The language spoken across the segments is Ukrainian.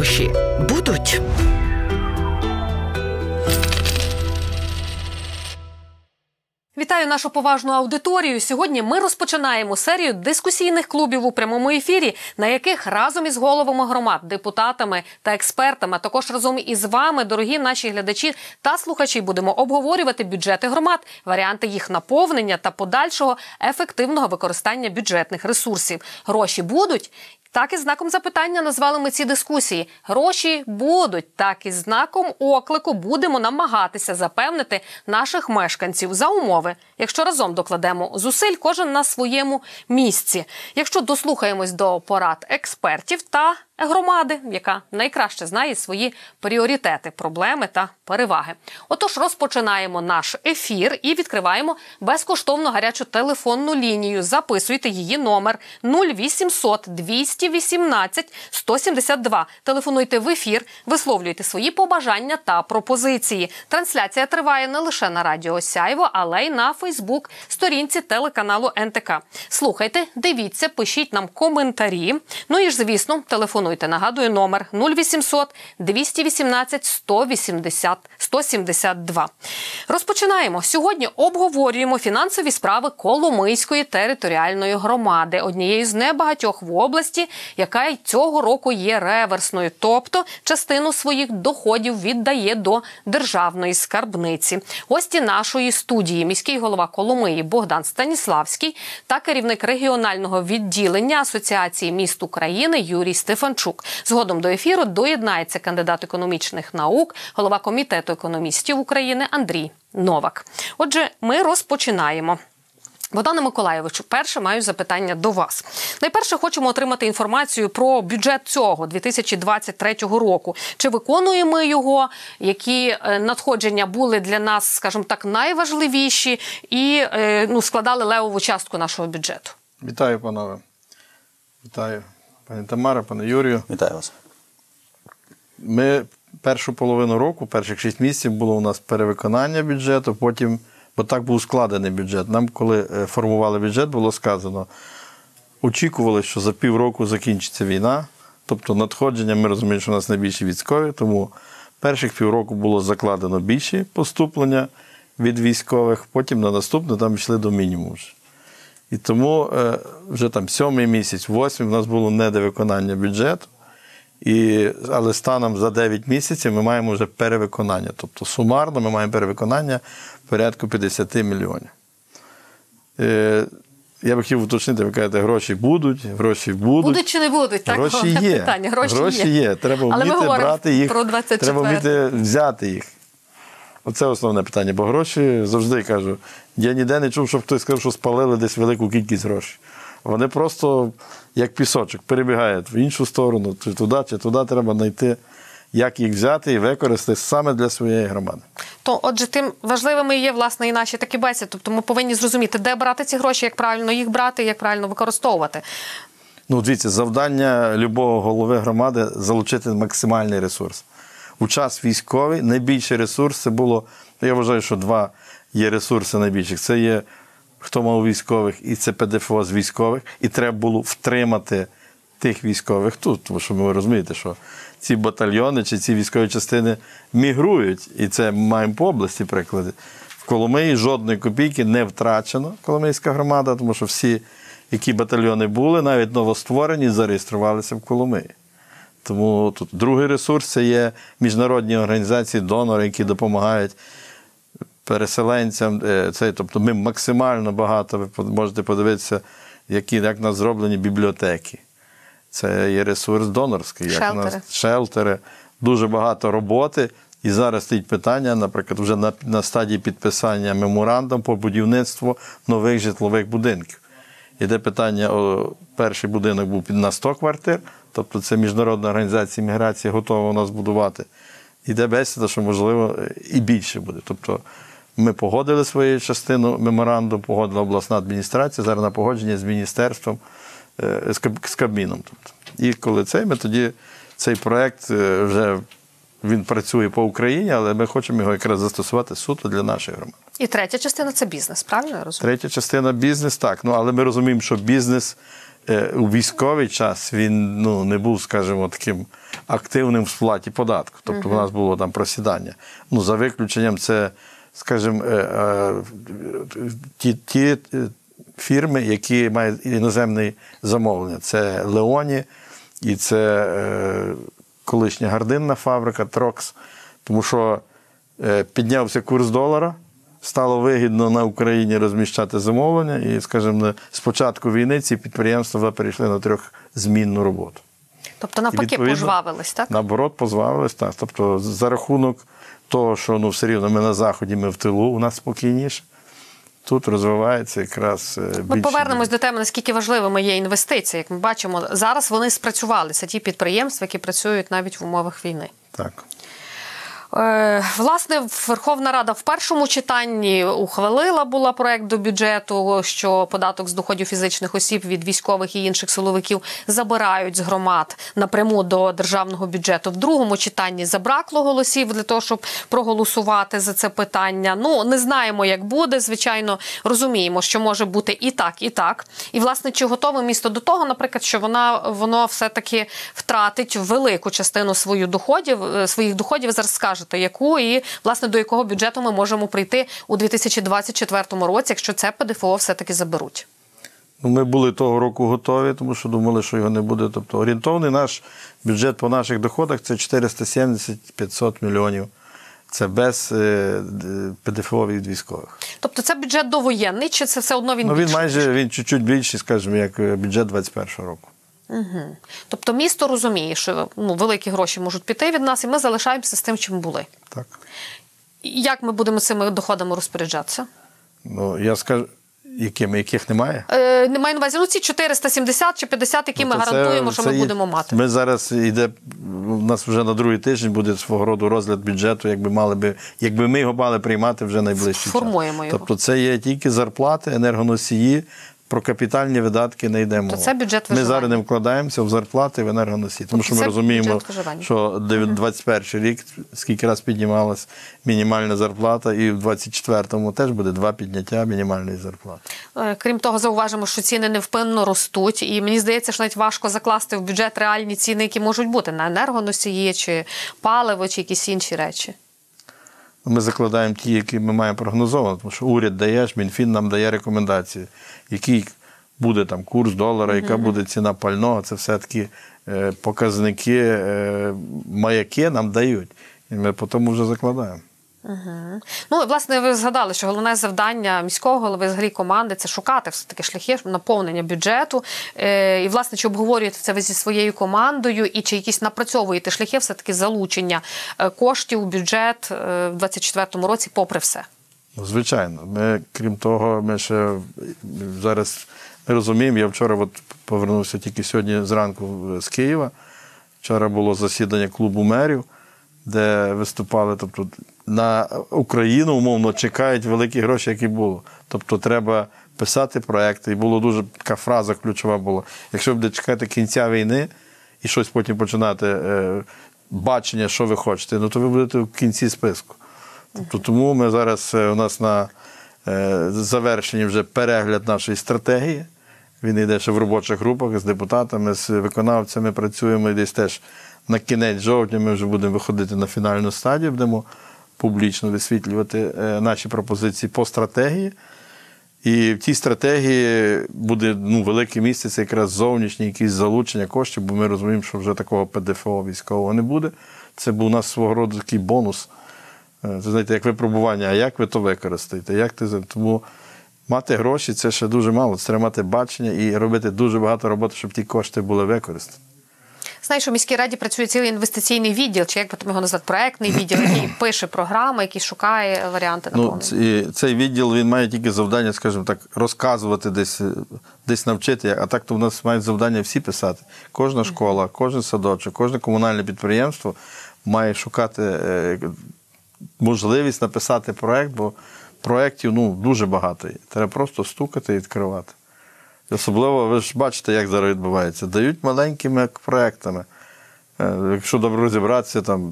гроші будуть? Вітаю нашу поважну аудиторію. Сьогодні ми розпочинаємо серію дискусійних клубів у прямому ефірі, на яких разом із головами громад, депутатами та експертами, а також разом із вами, дорогі наші глядачі та слухачі, будемо обговорювати бюджети громад, варіанти їх наповнення та подальшого ефективного використання бюджетних ресурсів. Гроші будуть? Так і знаком запитання назвали ми ці дискусії. Гроші будуть. Так і знаком оклику будемо намагатися запевнити наших мешканців за умови, якщо разом докладемо зусиль, кожен на своєму місці. Якщо дослухаємось до порад експертів та громади, яка найкраще знає свої пріоритети, проблеми та переваги. Отож, розпочинаємо наш ефір і відкриваємо безкоштовну гарячу телефонну лінію. Записуйте її номер 0800 218 172. Телефонуйте в ефір, висловлюйте свої побажання та пропозиції. Трансляція триває не лише на радіо Сяйво, але й на Фейсбук, сторінці телеканалу НТК. Слухайте, дивіться, пишіть нам коментарі. Ну і ж, звісно, телефонуйте. Нагадую, номер 0800 218 172. Розпочинаємо. Сьогодні обговорюємо фінансові справи Коломийської територіальної громади, однієї з небагатьох в області, яка й цього року є реверсною, тобто частину своїх доходів віддає до державної скарбниці. Гості нашої студії – міський голова Коломиї Богдан Станіславський та керівник регіонального відділення Асоціації міст України Юрій Стефанчук. Згодом до ефіру доєднається кандидат економічних наук, голова Комітету економістів України Андрій Новак. Отже, ми розпочинаємо. Богдане Миколайовичу, перше маю запитання до вас. Найперше хочемо отримати інформацію про бюджет цього 2023 року. Чи виконуємо ми його, які надходження були для нас, скажімо так, найважливіші і складали левову частку нашого бюджету? Вітаю, панове. Вітаю. Пані Тамара, пане Юрію. Вітаю вас. Ми першу половину року, перших 6 місяців було у нас перевиконання бюджету, потім, бо так був складений бюджет. Нам, коли формували бюджет, було сказано, очікували, що за півроку закінчиться війна, тобто надходження, ми розуміємо, що у нас найбільші військові, тому перших півроку було закладено більші поступлення від військових, потім на наступне там йшли до мінімуму. І тому вже там 7-й місяць, 8-й у нас було недовиконання бюджету, але станом за 9 місяців ми маємо вже перевиконання. Тобто сумарно ми маємо перевиконання порядку 50 мільйонів. Я би хотів уточнити, ви кажете, гроші будуть, гроші будуть. Будуть чи не будуть? Так, гроші є. Питання. Гроші є. Треба вміти брати їх, треба вміти взяти їх. Оце основне питання, бо гроші, завжди кажу, я ніде не чув, щоб хтось сказав, що спалили десь велику кількість грошей. Вони просто, як пісочок, перебігають в іншу сторону, чи туди треба знайти, як їх взяти і використати саме для своєї громади. То, отже, тим важливими є, власне, і наші такі бесіди. Тобто ми повинні зрозуміти, де брати ці гроші, як правильно їх брати, як правильно використовувати. Ну, дивіться, завдання любого голови громади – залучити максимальний ресурс. У час військовий найбільший ресурс це було, я вважаю, що 2 є ресурси найбільших. Це є, хто мав військових, і це ПДФО з військових. І треба було втримати тих військових тут, тому що ви розумієте, що ці батальйони чи ці військові частини мігрують. І це маємо по області приклади. В Коломиї жодної копійки не втрачено, Коломийська громада, тому що всі, які батальйони були, навіть новостворені, зареєструвалися в Коломиї. Тому тут другий ресурс – це є міжнародні організації, донори, які допомагають переселенцям. Тобто ми максимально багато, ви можете подивитися, як у нас зроблені бібліотеки. Це є ресурс донорський. Шелтери. Дуже багато роботи. І зараз стоїть питання, наприклад, вже на стадії підписання меморандуму по будівництву нових житлових будинків. Іде питання, перший будинок був на 100 квартир, тобто це Міжнародна організація міграції готова у нас будувати. Іде бесіда, що, можливо, і більше буде. Тобто ми погодили свою частину меморандуму, погодила обласна адміністрація, зараз на погодження з міністерством, з Кабміном. Тобто. І коли ми тоді цей проєкт вже він працює по Україні, але ми хочемо його якраз застосувати суто для нашої громади. І третя частина – це бізнес, правильно я розумію? Третя частина – бізнес, так. Але ми розуміємо, що бізнес у військовий час він не був, скажімо, таким активним в сплаті податку. Тобто у нас було там просідання. За виключенням це, скажімо, ті фірми, які мають іноземне замовлення. Це Леоні і це колишня гардинна фабрика Трокс. Тому що піднявся курс долара, стало вигідно на Україні розміщати замовлення і, скажімо, з початку війни ці підприємства перейшли на трьохзмінну роботу. Тобто навпаки пожвавились, так? Наоборот, пожвавились, так. Тобто за рахунок того, що все рівно ми на Заході, ми в тилу, у нас спокійніше. Тут розвивається якраз більше. Ми повернемось до теми, наскільки важливими є інвестиції. Як ми бачимо, зараз вони спрацювалися, ті підприємства, які працюють навіть в умовах війни. Так. Власне, Верховна Рада в першому читанні ухвалила була проект до бюджету, що податок з доходів фізичних осіб від військових і інших силовиків забирають з громад напряму до державного бюджету. В другому читанні забракло голосів для того, щоб проголосувати за це питання. Не знаємо, як буде. Звичайно, розуміємо, що може бути і так, і так. І, власне, чи готове місто до того, наприклад, що воно все-таки втратить велику частину своїх доходів, зараз скажете, яку і, власне, до якого бюджету ми можемо прийти у 2024 році, якщо це ПДФО все-таки заберуть? Ми були того року готові, тому що думали, що його не буде. Тобто орієнтовний наш бюджет по наших доходах – це 470-500 мільйонів. Це без ПДФО від військових. Тобто це бюджет довоєнний, чи це все одно він більший? Він чуть-чуть більший, скажімо, як бюджет 2021 року. Угу. Тобто місто розуміє, що великі гроші можуть піти від нас, і ми залишаємося з тим, чим були. Так. Як ми будемо цими доходами розпоряджатися? Я скажу, яких немає? Немає на увазі, ці 470 чи 50, які ми гарантуємо, що ми будемо мати. Ми зараз у нас вже на другий тиждень буде свого роду розгляд бюджету, якби ми його мали приймати вже найближчий час. Формуємо його. Тобто це є тільки зарплати, енергоносії, про капітальні видатки не йдемо. То це бюджет виживання. Ми зараз не вкладаємося в зарплати, в енергоносії. Тому що ми розуміємо, що 21 рік, скільки раз піднімалась мінімальна зарплата, і в 24-му теж буде 2 підняття мінімальної зарплати. Крім того, зауважимо, що ціни невпинно ростуть, і мені здається, що навіть важко закласти в бюджет реальні ціни, які можуть бути на енергоносії, чи паливо, чи якісь інші речі. Ми закладаємо ті, які ми маємо прогнозовано, тому що уряд дає, Мінфін нам дає рекомендації, який буде там курс долара, яка буде ціна пального, це все-таки показники, маяки нам дають. І ми по тому вже закладаємо. Власне, ви згадали, що головне завдання міського голови, взагалі команди – це шукати все-таки шляхи наповнення бюджету. І, власне, чи обговорюєте це ви зі своєю командою, і чи якісь напрацьовуєте шляхи все-таки залучення коштів у бюджет в 2024 році попри все? Звичайно. Ми, крім того, ми ще зараз ми розуміємо, я вчора повернувся тільки сьогодні зранку з Києва. Вчора було засідання клубу мерів, де виступали, тобто на Україну, умовно, чекають великі гроші, які було. Тобто треба писати проекти. І була дуже така фраза ключова була. Якщо ви будете чекати кінця війни і щось потім починати, бачення, що ви хочете, то ви будете в кінці списку. Тобто тому ми зараз, у нас на завершенні вже перегляд нашої стратегії. Він йде ще в робочих групах з депутатами, з виконавцями працюємо, і десь теж на кінець жовтня ми вже будемо виходити на фінальну стадію, будемо публічно висвітлювати наші пропозиції по стратегії. І в тій стратегії буде велике місце, це якраз зовнішнє якісь залучення коштів, бо ми розуміємо, що вже такого ПДФО військового не буде. Це був у нас свого роду такий бонус. Це, знаєте, як випробування, а як ви то використаєте? Тому мати гроші – це ще дуже мало. Це треба мати бачення і робити дуже багато роботи, щоб ті кошти були використані. Знаєш, що в міській раді працює цілий інвестиційний відділ, чи як би там його назвати, проектний відділ, який пише програми, який шукає варіанти наповнення. Цей відділ, він має тільки завдання, скажімо так, розказувати десь навчити, а так то в нас мають завдання всі писати. Кожна школа, кожен садочок, кожне комунальне підприємство має шукати можливість написати проект, бо проєктів дуже багато. Треба просто стукати і відкривати. Особливо, ви ж бачите, як зараз відбувається. Дають маленькими проєктами. Якщо добре розібратися, там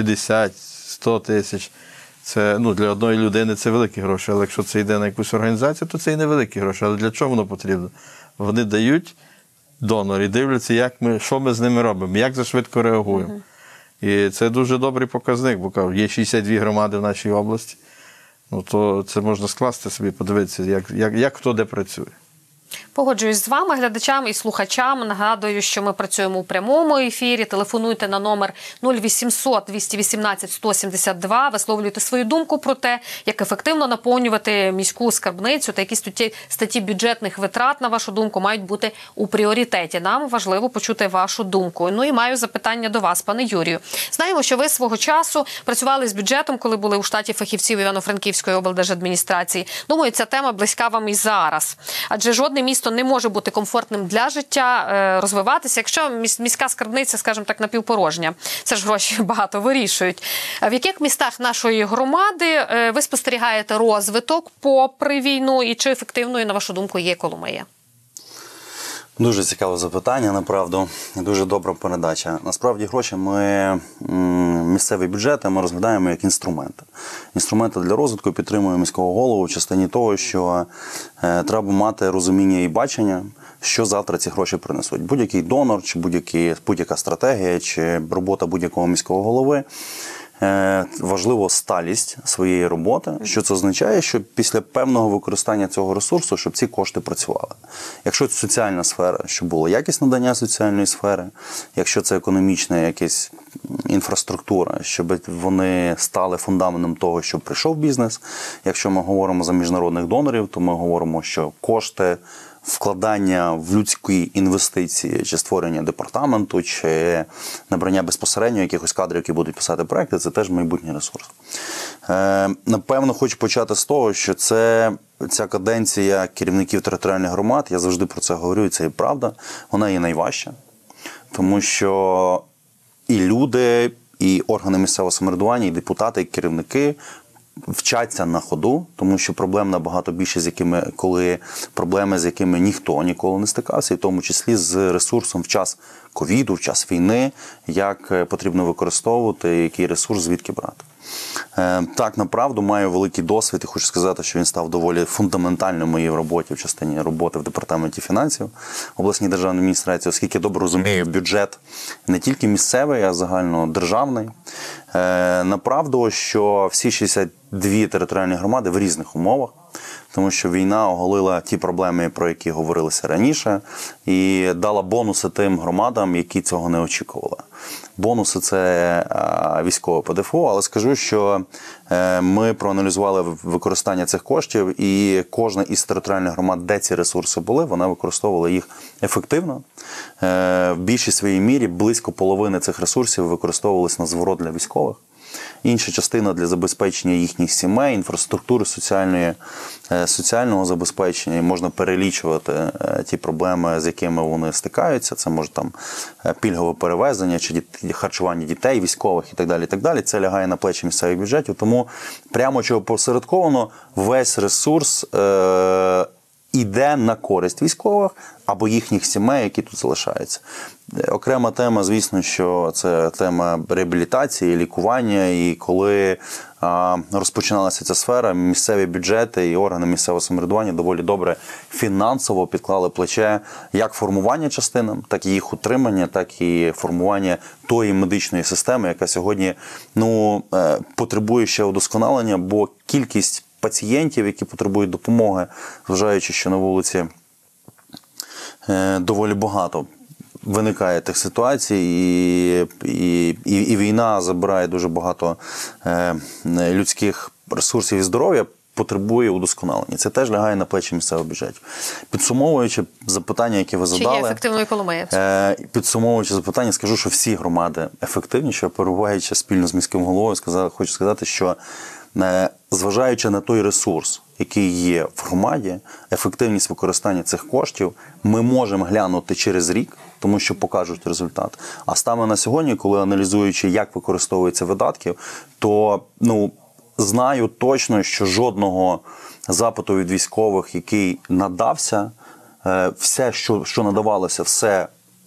50-100 тисяч, це для одної людини це великі гроші, але якщо це йде на якусь організацію, то це і невеликі гроші. Але для чого воно потрібно? Вони дають донори, дивляться, що ми з ними робимо, як швидко реагуємо. І це дуже добрий показник, бо є 62 громади в нашій області. Ну, то це можна скласти собі, подивитися, як хто де працює. Погоджуюсь з вами, глядачам і слухачам. Нагадую, що ми працюємо у прямому ефірі. Телефонуйте на номер 0800 218 172. Висловлюйте свою думку про те, як ефективно наповнювати міську скарбницю та які статті бюджетних витрат, на вашу думку, мають бути у пріоритеті. Нам важливо почути вашу думку. Ну і маю запитання до вас, пане Юрію. Знаємо, що ви свого часу працювали з бюджетом, коли були у штаті фахівців Івано-Франківської облдержадміністрації. Думаю, ця тема близька вам і зараз. Адже жодне місто не може бути комфортним для життя, розвиватися, якщо міська скарбниця, скажімо так, напівпорожня. Це ж гроші багато вирішують. В яких містах нашої громади ви спостерігаєте розвиток попри війну і чи ефективною, на вашу думку, є Коломия? Дуже цікаве запитання, направду. Дуже добра передача. Насправді гроші місцеві бюджети ми розглядаємо як інструменти. Інструменти для розвитку підтримує міського голову в частині того, що треба мати розуміння і бачення, що завтра ці гроші принесуть. Будь-який донор, чи будь-яка стратегія, чи робота будь-якого міського голови. Важливо сталість своєї роботи. Що це означає? Що після певного використання цього ресурсу, щоб ці кошти працювали. Якщо це соціальна сфера, щоб було якісне надання соціальної сфери, якщо це економічна якась інфраструктура, щоб вони стали фундаментом того, щоб прийшов бізнес. Якщо ми говоримо за міжнародних донорів, то ми говоримо, що кошти, вкладання в людські інвестиції, чи створення департаменту, чи набрання безпосередньо якихось кадрів, які будуть писати проекти, це теж майбутній ресурс. Напевно, хочу почати з того, що ця каденція керівників територіальних громад, я завжди про це говорю, і це і правда, вона є найважча. Тому що і люди, і органи місцевого самоврядування, і депутати, і керівники вчаться на ходу, тому що проблем набагато більше, з якими ніхто ніколи не стикався, і в тому числі з ресурсом в час ковіду, в час війни, як потрібно використовувати, який ресурс звідки брати. Так, направду, маю великий досвід і хочу сказати, що він став доволі фундаментальним в моїй роботі, в частині роботи в департаменті фінансів обласній державній адміністрації, оскільки я добре розумію бюджет не тільки місцевий, а загальнодержавний. Направду, що всі 62 територіальні громади в різних умовах, тому що війна оголила ті проблеми, про які говорилося раніше, і дала бонуси тим громадам, які цього не очікували. Бонуси – це військове ПДФО, але скажу, що ми проаналізували використання цих коштів, і кожна із територіальних громад, де ці ресурси були, вона використовувала їх ефективно. В більшій своїй мірі близько половини цих ресурсів використовувалися на зворот для військових. Інша частина для забезпечення їхніх сімей, інфраструктури соціального забезпечення. І можна перелічувати ті проблеми, з якими вони стикаються. Це може там пільгове перевезення, чи харчування дітей, військових і так далі, і так далі. Це лягає на плечі місцевих бюджетів. Тому прямо чи опосередковано весь ресурс іде на користь військових або їхніх сімей, які тут залишаються. Окрема тема, звісно, що це тема реабілітації, лікування, і коли розпочиналася ця сфера, місцеві бюджети і органи місцевого самоврядування доволі добре фінансово підклали плече як формування частинам, так і їх утримання, так і формування тої медичної системи, яка сьогодні потребує ще удосконалення, бо кількість пацієнтів, які потребують допомоги, зважаючи, що на вулиці доволі багато виникає тих ситуацій, і війна забирає дуже багато людських ресурсів і здоров'я, потребує удосконалення. Це теж лягає на плечі місцевого бюджету. Підсумовуючи запитання, які ви задали. Чи є ефективною Коломия? Підсумовуючи запитання, скажу, що всі громади ефективні, що перебуваючи спільно з міським головою, хочу сказати, що зважаючи на той ресурс, який є в громаді, ефективність використання цих коштів, ми можемо глянути через рік, тому що покажуть результат. А саме на сьогодні, коли аналізуючи, як використовуються видатки, то знаю точно, що жодного запиту від військових, який надався, все, що надавалося, все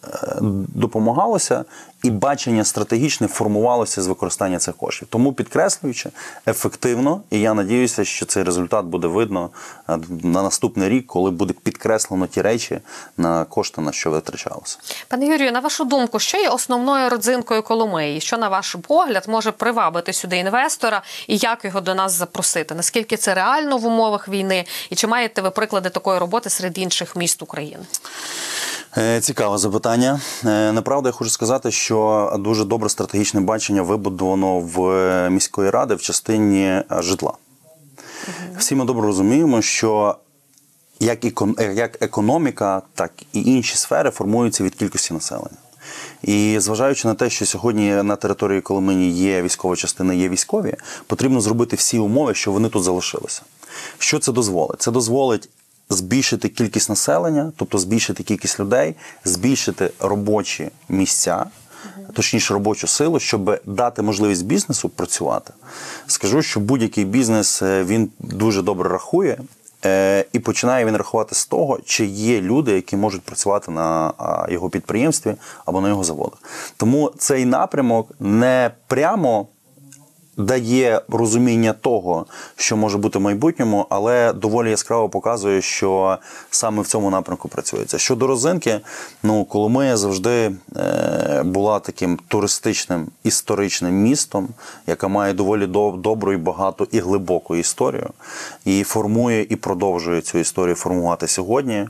допомагалося і бачення стратегічне формувалося з використання цих коштів. Тому, підкреслюючи, ефективно, і я надіюся, що цей результат буде видно на наступний рік, коли буде підкреслено ті речі на кошти, на що витрачалося. Пане Юрію, на вашу думку, що є основною родзинкою Коломиї? Що, на ваш погляд, може привабити сюди інвестора і як його до нас запросити? Наскільки це реально в умовах війни? І чи маєте ви приклади такої роботи серед інших міст України? Цікаве запитання. Направду, я хочу сказати, що дуже добре стратегічне бачення вибудовано в міської ради в частині житла. Всі ми добре розуміємо, що як економіка, так і інші сфери формуються від кількості населення. І зважаючи на те, що сьогодні на території Коломиї є військова частина, є військові, потрібно зробити всі умови, щоб вони тут залишилися. Що це дозволить? Це дозволить збільшити кількість населення, тобто збільшити кількість людей, збільшити робочі місця, точніше робочу силу, щоб дати можливість бізнесу працювати. Скажу, що будь-який бізнес, він дуже добре рахує, і починає він рахувати з того, чи є люди, які можуть працювати на його підприємстві або на його заводах. Тому цей напрямок не прямо дає розуміння того, що може бути в майбутньому, але доволі яскраво показує, що саме в цьому напрямку працюється. Щодо родзинки, Коломия завжди була таким туристичним, історичним містом, яка має доволі добру і багату і глибоку історію, і формує і продовжує цю історію формувати сьогодні,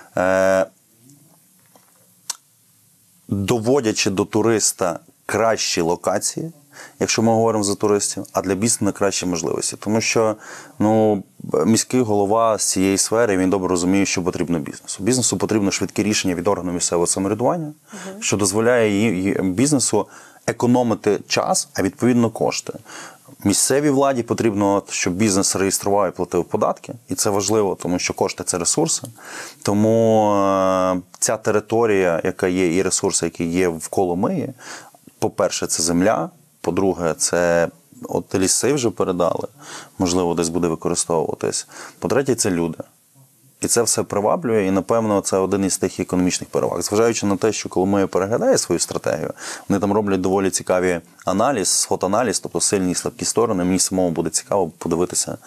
доводячи до туриста кращі локації, якщо ми говоримо за туристів, а для бізнесу найкращі можливості. Тому що міський голова з цієї сфери, він добре розуміє, що потрібно бізнесу. Бізнесу потрібно швидкі рішення від органу місцевого самоврядування, що дозволяє бізнесу економити час, а відповідно кошти. Місцевій владі потрібно, щоб бізнес реєстрував і платив податки, і це важливо, тому що кошти – це ресурси. Тому ця територія, яка є, і ресурси, які є в Коломиї, по-перше, це земля, по-друге, це ліси вже передали, можливо, десь буде використовуватись. По-третє, це люди. І це все приваблює, і, напевно, це один із тих економічних переваг. Зважаючи на те, що Коломия переглядає свою стратегію, вони там роблять доволі цікавий аналіз, сход-аналіз, тобто сильні і слабкі сторони. Мені самому буде цікаво подивитися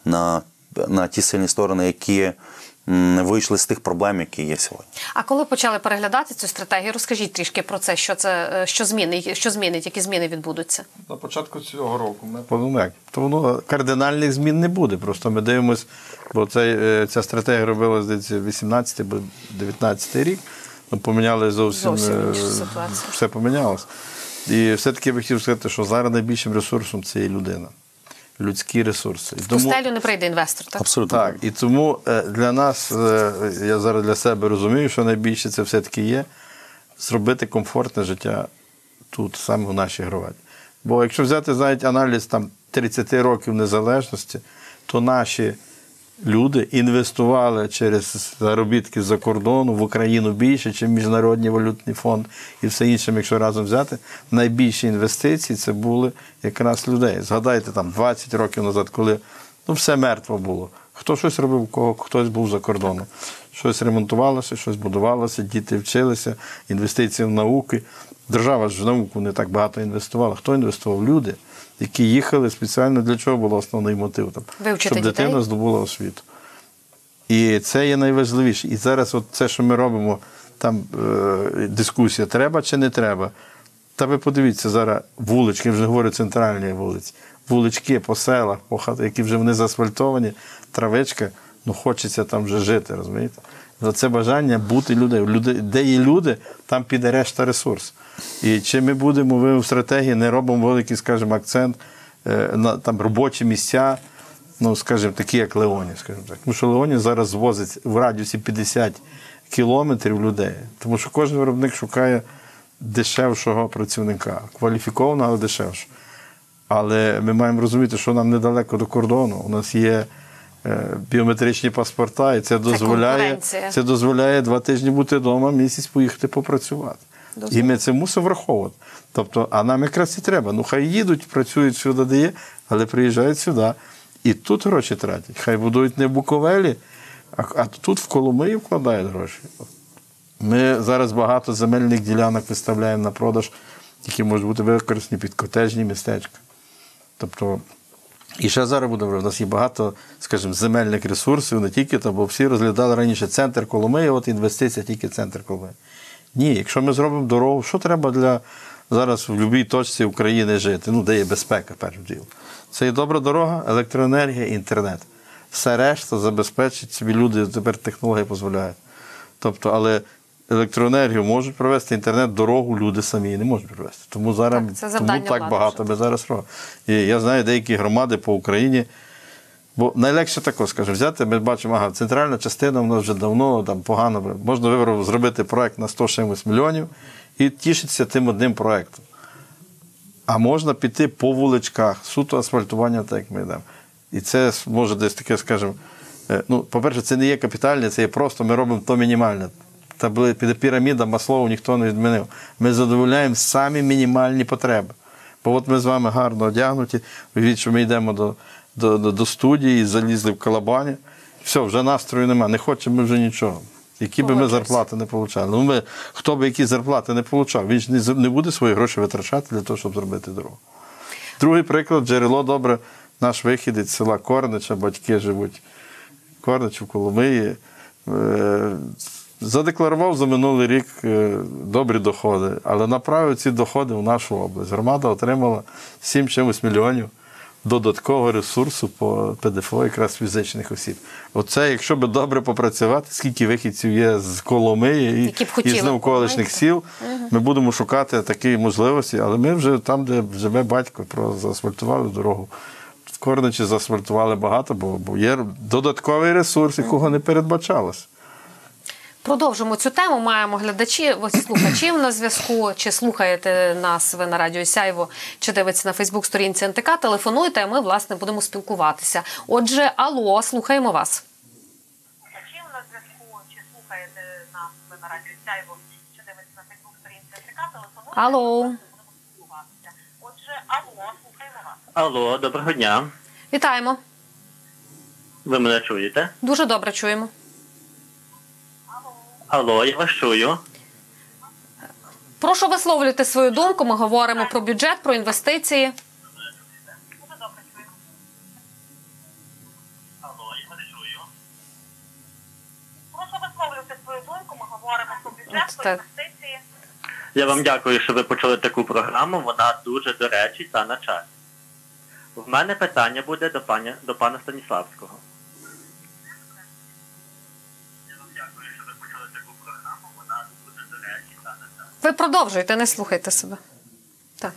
на ті сильні сторони, які вийшли з тих проблем, які є сьогодні. А коли почали переглядати цю стратегію, розкажіть трішки про це, що змінить, які зміни відбудуться? На початку цього року ми подумали, то кардинальних змін не буде. Просто ми дивимося, бо ця стратегія робилася, здається, 18 або 19 рік, поміняли зовсім все помінялося. І все-таки я би хотів сказати, що зараз найбільшим ресурсом це є людина. Людські ресурси. В пустелю не прийде інвестор, так? Абсолютно. Так, і тому для нас, я зараз для себе розумію, що найбільше це все-таки є зробити комфортне життя тут, саме в нашій громаді. Бо якщо взяти, знаєте, аналіз там 30 років незалежності, то наші люди інвестували через заробітки з-за кордону в Україну більше, ніж Міжнародний валютний фонд і все інше, якщо разом взяти. Найбільші інвестиції це були якраз людей. Згадайте, там 20 років назад, коли все мертво було. Хто щось робив, хтось був за кордоном. Щось ремонтувалося, щось будувалося, діти вчилися, інвестиції в науки. Держава ж в науку не так багато інвестувала. Хто інвестував? Люди, які їхали спеціально, для чого був основний мотив? Щоб дитина здобула освіту. І це є найважливіше. І зараз це, що ми робимо, там дискусія, треба чи не треба. Та ви подивіться, зараз вулички, я вже говорю центральні вулиці, вулички по селах, по хатах, які вже вони заасфальтовані, травичка, хочеться там вже жити, розумієте? Це бажання бути людей. Де є люди, там піде решта ресурс. І чи ми будемо в стратегії, не робимо великий, скажімо, акцент на там робочі місця, скажімо, такі, як Леоні, скажімо так. Тому що Леоні зараз звозить в радіусі 50 кілометрів людей. Тому що кожен виробник шукає дешевшого працівника. Кваліфікованого, але дешевшого. Але ми маємо розуміти, що нам недалеко до кордону. У нас є біометричні паспорта, і це дозволяє 2 тижні бути вдома, місяць поїхати попрацювати. І ми це мусимо враховувати. Тобто, а нам якраз і треба. Хай їдуть, працюють сюди, де є, але приїжджають сюди. І тут гроші тратять. Хай будують не в Буковелі, а тут в Коломиї вкладають гроші. Ми зараз багато земельних ділянок виставляємо на продаж, які можуть бути використані під котеджні містечка. Тобто, і ще зараз буде, у нас є багато, скажімо, земельних ресурсів, не тільки, бо всі розглядали раніше центр Коломиї, от інвестиція тільки центр Коломиї. Ні, якщо ми зробимо дорогу, що треба для зараз в будь-якій точці України жити? Ну, де є безпека, перш діло. Це є добра дорога, електроенергія, інтернет. Все решта забезпечить собі люди, тепер технології дозволяють. Тобто, але електроенергію можуть провести, інтернет, дорогу люди самі не можуть провести. Тому зараз тому так багато ми зараз робимо. І я знаю деякі громади по Україні, бо найлегше тако, скажімо, взяти, ми бачимо, центральна частина в нас вже давно там погано. Можна зробити проєкт на 100 мільйонів і тішитися тим одним проєктом. А можна піти по вуличках, суто асфальтування, так як ми йдемо. І це може десь таке, скажімо, ну, по-перше, це не є капітальне, це є просто, ми робимо то мінімальне. Та піраміда Маслоу ніхто не відмінив. Ми задовольняємо самі мінімальні потреби. Бо от ми з вами гарно одягнуті, уявіть, що ми йдемо до студії, залізли в калабані, все, вже настрою немає, не хочемо ми вже нічого. Які би ми зарплати не отримали. Ну, хто би які зарплати не отримав, він ж не буде свої гроші витрачати для того, щоб зробити дорогу. Другий приклад, джерело добре, наш вихід із села Корнича, батьки живуть в Корничі, в Коломиї. Задекларував за минулий рік добрі доходи, але направив ці доходи в нашу область. Громада отримала 7 чимось мільйонів додаткового ресурсу по ПДФО якраз фізичних осіб. Оце, якщо би добре попрацювати, скільки вихідців є з Коломиї і з навколишніх сіл, ми будемо шукати такі можливості, але ми вже там, де живе батько, заасфальтували дорогу. В Корничі заасфальтували багато, бо є додатковий ресурс, якого не передбачалося. Продовжимо цю тему. Маємо слухачів на зв'язку. Чи слухаєте нас ви на Радіо Сяйво, чи дивитеся на Фейсбук-сторінці НТК, телефонуйте, а ми, власне, будемо спілкуватися. Отже, алло, слухаємо вас. Слухачів на зв'язку, чи слухаєте нас ви на Радіо Сяйво, чи дивитеся на Фейсбук-сторінці НТК, телефонуйте, алло. ми будемо спілкуватися. Отже, алло, слухаємо вас. Алло, доброго дня. Вітаємо. Ви мене чуєте? Дуже добре чуємо. Алло, я вас чую. Прошу висловлювати свою думку. Ми говоримо про бюджет, про інвестиції. Дуже добре чуємо. Алло, я вас чую. Прошу висловлювати свою думку, ми говоримо про бюджет, От про так. інвестиції. Я вам дякую, що ви почали таку програму. Вона дуже до речі та на час. В мене питання буде до пана Станіславського. Ви продовжуйте, не слухайте себе. Так.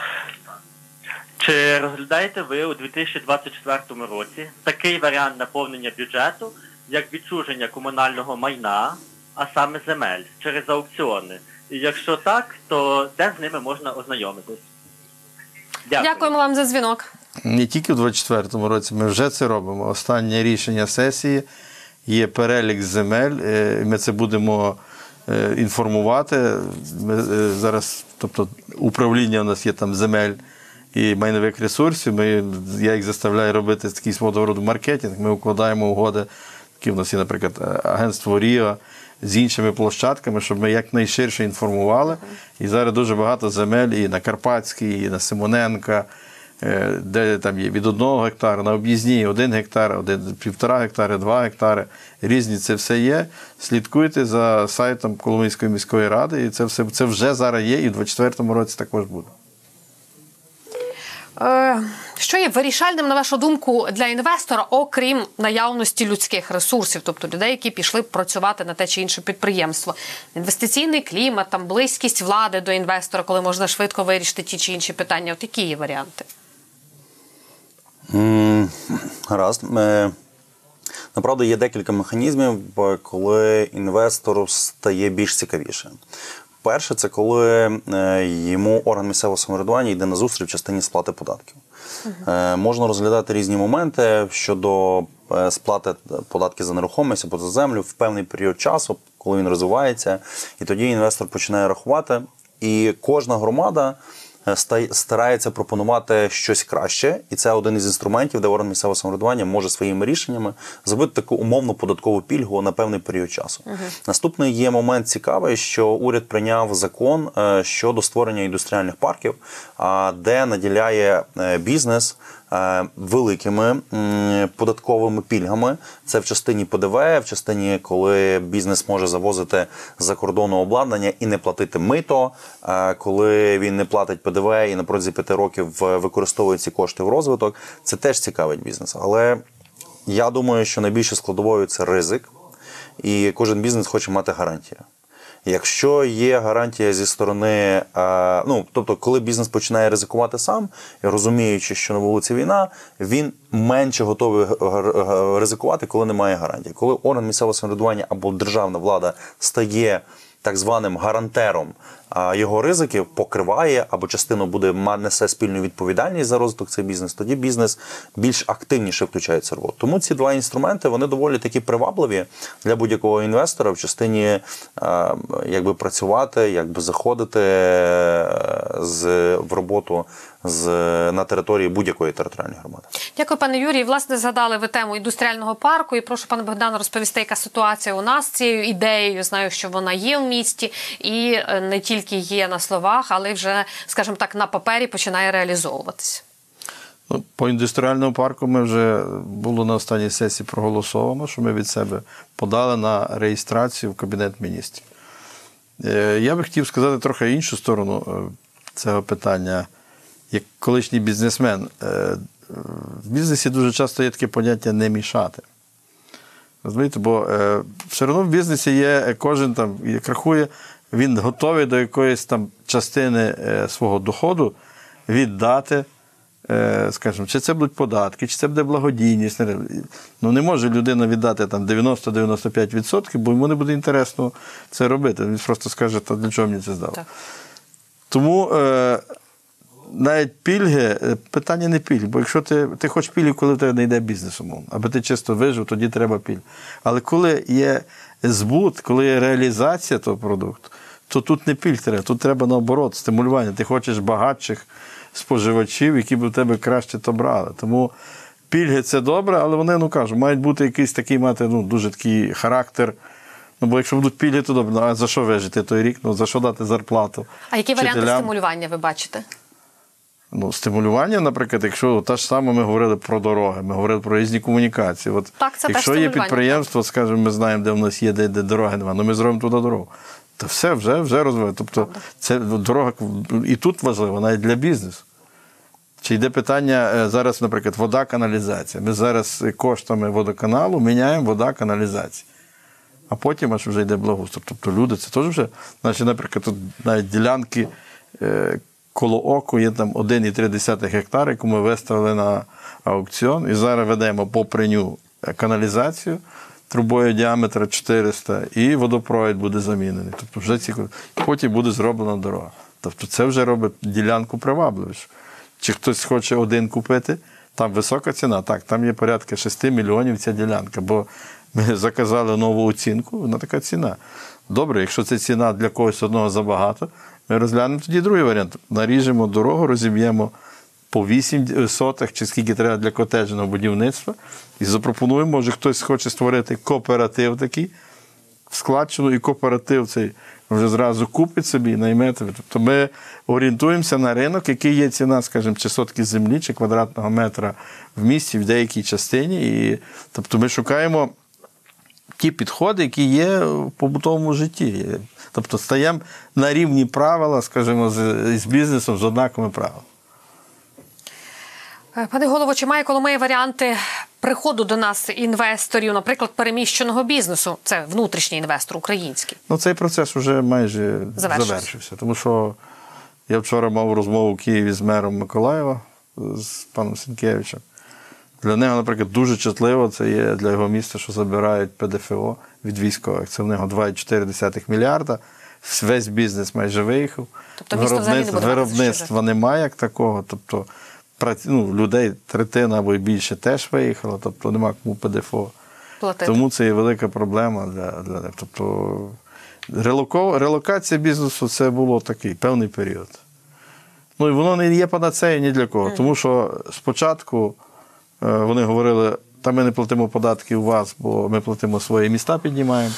Чи розглядаєте ви у 2024 році такий варіант наповнення бюджету, як відчуження комунального майна, а саме земель, через аукціони? І якщо так, то де з ними можна ознайомитись? Дякуємо вам за дзвінок. Не тільки в 2024 році, ми вже це робимо. Останнє рішення сесії є перелік земель, ми це будемо інформувати. Ми зараз, тобто управління у нас є там земель і майнових ресурсів. Я їх заставляю робити такий свого роду маркетинг. Ми укладаємо угоди, такі в нас є, наприклад, агентство Ріо з іншими площадками, щоб ми якнайширше інформували. І зараз дуже багато земель і на Карпатській, і на Симоненка, де там є від 1 гектара, на об'їзній 1 гектар, 1,5 гектари, 2 гектари. Різні це все є. Слідкуйте за сайтом Коломийської міської ради, і це вже зараз є, і в 2024 році також буде. Що є вирішальним, на вашу думку, для інвестора, окрім наявності людських ресурсів, тобто людей, які пішли працювати на те чи інше підприємство? Інвестиційний клімат, там, близькість влади до інвестора, коли можна швидко вирішити ті чи інші питання. От які є варіанти? Гаразд. Направду, є декілька механізмів, коли інвестору стає більш цікавіше. Перше, це коли йому орган місцевого самоврядування йде на зустріч в частині сплати податків. Можна розглядати різні моменти щодо сплати податків за нерухомість або за землю в певний період часу, коли він розвивається, і тоді інвестор починає рахувати. І кожна громада старається пропонувати щось краще, і це один із інструментів, де орган місцевого самоврядування може своїми рішеннями зробити таку умовну податкову пільгу на певний період часу. Наступний є момент цікавий, що уряд прийняв закон щодо створення індустріальних парків, де наділяє бізнес великими податковими пільгами. Це в частині ПДВ, в частині, коли бізнес може завозити за кордону обладнання і не платити мито, коли він не платить ПДВ і на протязі 5 років використовує ці кошти в розвиток. Це теж цікавить бізнес. Але я думаю, що найбільше складовою – це ризик. І кожен бізнес хоче мати гарантію. Якщо є гарантія зі сторони, тобто, коли бізнес починає ризикувати сам, розуміючи, що на вулиці війна, він менше готовий ризикувати, коли немає гарантії. Коли орган місцевого самоврядування або державна влада стає так званим гарантером його ризиків, покриває або частину несе спільну відповідальність за розвиток цей бізнес, тоді бізнес більш активніше включається в роботу. Тому ці два інструменти, вони доволі такі привабливі для будь-якого інвестора в частині працювати, заходити в роботу на території будь-якої територіальної громади. Дякую, пане Юрій. Власне, згадали ви тему індустріального парку. І прошу пане Богдана розповісти, яка ситуація у нас з цією ідеєю. Знаю, що вона є в місті і не тільки є на словах, але вже, скажімо так, на папері починає реалізовуватися. По індустріальному парку ми вже було на останній сесії проголосовано, що ми від себе подали на реєстрацію в Кабінет Міністрів. Я би хотів сказати трохи іншу сторону цього питання. Як колишній бізнесмен, в бізнесі дуже часто є таке поняття «не мішати». Розумієте? Бо все одно в бізнесі є, кожен там, як рахує, він готовий до якоїсь там частини свого доходу віддати, скажімо, чи це будуть податки, чи це буде благодійність. Не може людина віддати там 90-95%, бо йому не буде інтересно це робити. Він просто скаже, та для чого мені це здало. Тому навіть пільги, питання не пільг, бо якщо ти хочеш пільги, коли в тебе не йде бізнес, умовно, аби ти чисто вижив, тоді треба пільг. Але коли є збут, коли є реалізація того продукту, то тут не пільг треба, тут треба наоборот, стимулювання. Ти хочеш багатших споживачів, які б в тебе краще то брали. Тому пільги – це добре, але вони, мають бути якийсь такий, дуже такий характер. Бо якщо будуть пільги, то добре. А за що вижити той рік? За що дати зарплату? А які варіанти стимулювання ви бачите? Стимулювання, наприклад, якщо та ж саме ми говорили про дороги, ми говорили про різні комунікації. Якщо є підприємство, скажімо, ми знаємо, де в нас є, де дороги немає, ми зробимо туди дорогу. Та все, вже розвивається. Тобто це дорога і тут важлива, навіть для бізнесу. Чи йде питання зараз, наприклад, вода, каналізація. Ми зараз коштами водоканалу міняємо вода, каналізація. А потім аж вже йде благоустрій. Тобто люди, це теж вже, наприклад, тут навіть ділянки коло оку є там 1,3 гектари, яку ми виставили на аукціон. І зараз ведемо попри ню каналізацію трубою діаметра 400, і водопровід буде замінений. Тобто вже потім буде зроблена дорога. Тобто це вже робить ділянку привабливіше. Чи хтось хоче один купити, там висока ціна. Так, там є порядка 6 мільйонів ця ділянка, бо ми заказали нову оцінку, вона така ціна. Добре, якщо це ціна для когось одного забагато, ми розглянемо тоді другий варіант. Наріжемо дорогу, розіб'ємо по 8 сотих, чи скільки треба для котеджного будівництва, і запропонуємо, може хтось хоче створити кооператив такий, в складчину, і кооператив цей вже зразу купить собі і найме. Тобто ми орієнтуємося на ринок, який є ціна, скажімо, чи сотки землі, чи квадратного метра в місті, в деякій частині. Тобто ми шукаємо ті підходи, які є в побутовому житті. Тобто стаємо на рівні правила, скажімо, з бізнесом, з однаковими правилами. Пане голово, чи має Коломия варіанти приходу до нас інвесторів, наприклад, переміщеного бізнесу? Це внутрішній інвестор, український. Цей процес вже майже завершився. Тому що я вчора мав розмову в Києві з мером Миколаєва, з паном Сінкевичем. Для нього, наприклад, дуже чутливо це є для його міста, що забирають ПДФО від військових. Це в нього 2,4 мільярда. Весь бізнес майже виїхав. Тобто виробництва немає як такого. Тобто людей третина або й більше теж виїхало. Тобто нема кому ПДФО платити. Тому це є велика проблема для них. Тобто релокація бізнесу – це було такий певний період. Ну і воно не є панацеєю ні для кого. Тому що спочатку вони говорили, та ми не платимо податки у вас, бо ми платимо свої міста, піднімаємо.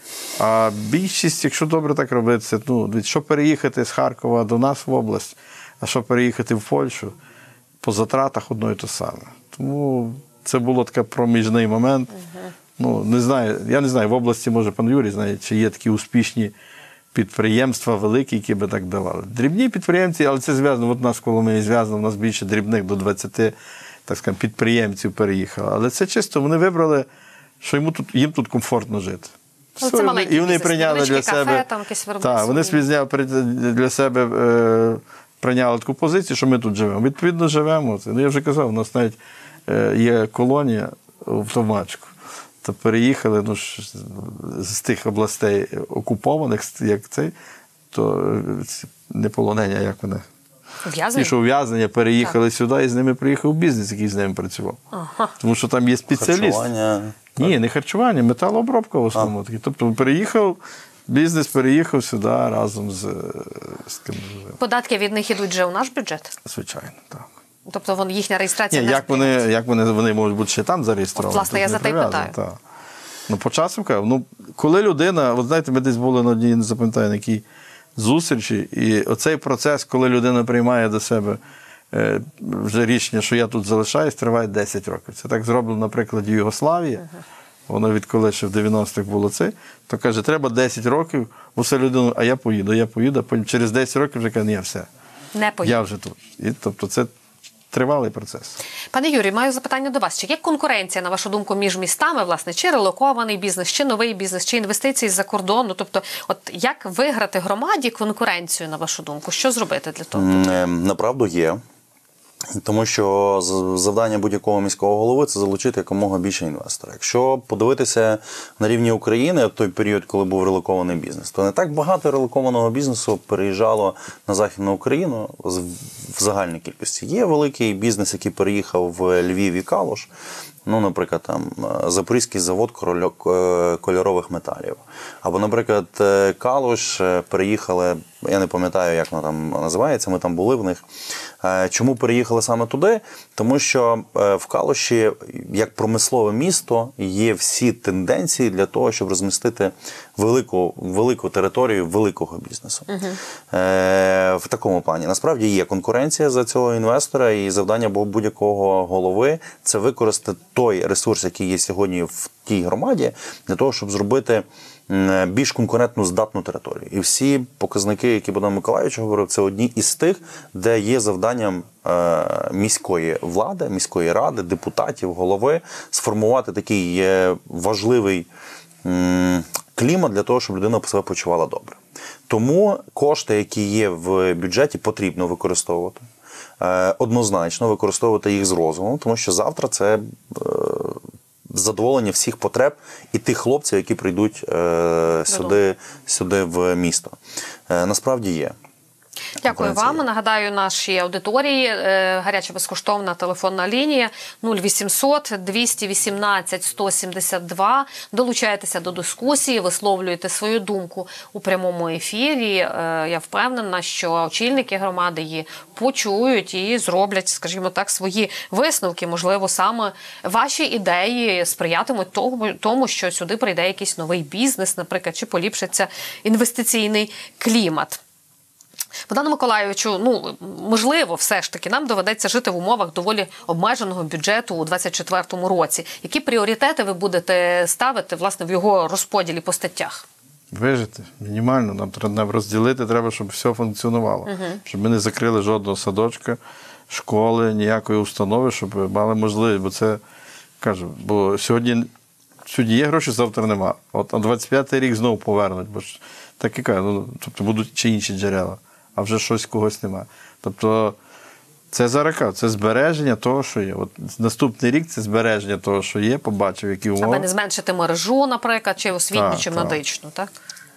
А більшість, якщо добре так робити, це, що переїхати з Харкова до нас в область, а що переїхати в Польщу, по затратах одно і те саме. Тому це було таке проміжний момент. Не знаю, я не знаю, в області, може, пан Юрій знає, чи є такі успішні підприємства великі, які би так давали. Дрібні підприємці, але це зв'язано, от у нас в Коломиї зв'язано, у нас більше дрібних до 20, так скажемо, підприємців переїхало. Але це чисто, вони вибрали, що їм тут комфортно жити. Це маленький і вони бізнес, прийняли для себе, кафе, там якісь виробництво. Так, вони для себе прийняли таку позицію, що ми тут живемо. Відповідно, живемо. Я вже казав, у нас навіть є колонія в Томачку. То переїхали з тих областей окупованих, як цей, то не полонення, як вони. Ув'язнення? Ті, що ув'язнення, переїхали сюди і з ними приїхав бізнес, який з ними працював. Тому що там є спеціаліст. Харчування. Ні, не харчування, металообробка в основному. Тобто бізнес переїхав сюди разом з ким живемо. Податки від них ідуть вже у наш бюджет? Звичайно, так. Тобто їхня реєстрація Ні, як вони можуть бути ще там зареєстровані? Власне, я за те й питаю. Так. По часу кажу, коли людина, от знаєте, ми десь були на одній, не запам'ятаю, на якій зустрічі, і оцей процес, коли людина приймає до себе вже рішення, що я тут залишаюсь, триває 10 років. Це так зроблено на прикладі Югославії. Воно відколи ще в 90-х було це, то каже, треба 10 років, бо все людина, а я поїду, а потім через 10 років вже каже, ні, все. Не поїду. Я вже тут. Тобто це тривалий процес. Пане Юрій, маю запитання до вас. Чи є конкуренція, на вашу думку, між містами, власне, чи релокований бізнес, чи новий бізнес, чи інвестиції з-за кордону? Тобто, як виграти громаді конкуренцію, на вашу думку? Що зробити для того? Направду є. Тому що завдання будь-якого міського голови – це залучити якомога більше інвестора. Якщо подивитися на рівні України в той період, коли був релокований бізнес, то не так багато релокованого бізнесу переїжджало на Західну Україну в загальній кількості. Є великий бізнес, який переїхав в Львів і Калуш, наприклад, там Запорізький завод кольорових металів. Або, наприклад, Калуш переїхали, я не пам'ятаю, як воно там називається, ми там були в них. Чому переїхали саме туди? Тому що в Калуші, як промислове місто, є всі тенденції для того, щоб розмістити велику територію великого бізнесу. В такому плані. Насправді є конкуренція за цього інвестора, і завдання будь-якого голови – це використати той ресурс, який є сьогодні в тій громаді, для того, щоб зробити більш конкурентну здатну територію. І всі показники, які Богдан Миколайович говорив, це одні із тих, де є завданням міської влади, міської ради, депутатів, голови сформувати такий важливий клімат для того, щоб людина себе почувала добре. Тому кошти, які є в бюджеті, потрібно використовувати. Однозначно використовувати їх з розумом, тому що завтра це задоволення всіх потреб і тих хлопців, які прийдуть сюди в місто. Насправді є. Дякую вам. Нагадаю, нашій аудиторії гаряча безкоштовна телефонна лінія 0800 218 172. Долучайтеся до дискусії, висловлюйте свою думку у прямому ефірі. Я впевнена, що очільники громади її почують і зроблять, скажімо так, свої висновки. Можливо, саме ваші ідеї сприятимуть тому, що сюди прийде якийсь новий бізнес, наприклад, чи поліпшиться інвестиційний клімат. Богдану Миколайовичу, можливо, все ж таки нам доведеться жити в умовах доволі обмеженого бюджету у 2024 році. Які пріоритети ви будете ставити, власне, в його розподілі по статтях? Вижити. Мінімально. Нам треба розділити, треба, щоб все функціонувало. Щоб ми не закрили жодного садочка, школи, ніякої установи, щоб мали можливість. Бо це, кажу, бо сьогодні є гроші, завтра нема. От на 25-й рік знову повернуть. Бо ж так і кажу, тобто будуть чи інші джерела, а вже щось когось немає. Тобто це зарека, це збереження того, що є. От наступний рік це збереження того, що є, побачив, які умови. Аби не зменшити мережу, наприклад, чи освітню, чи медичну, так?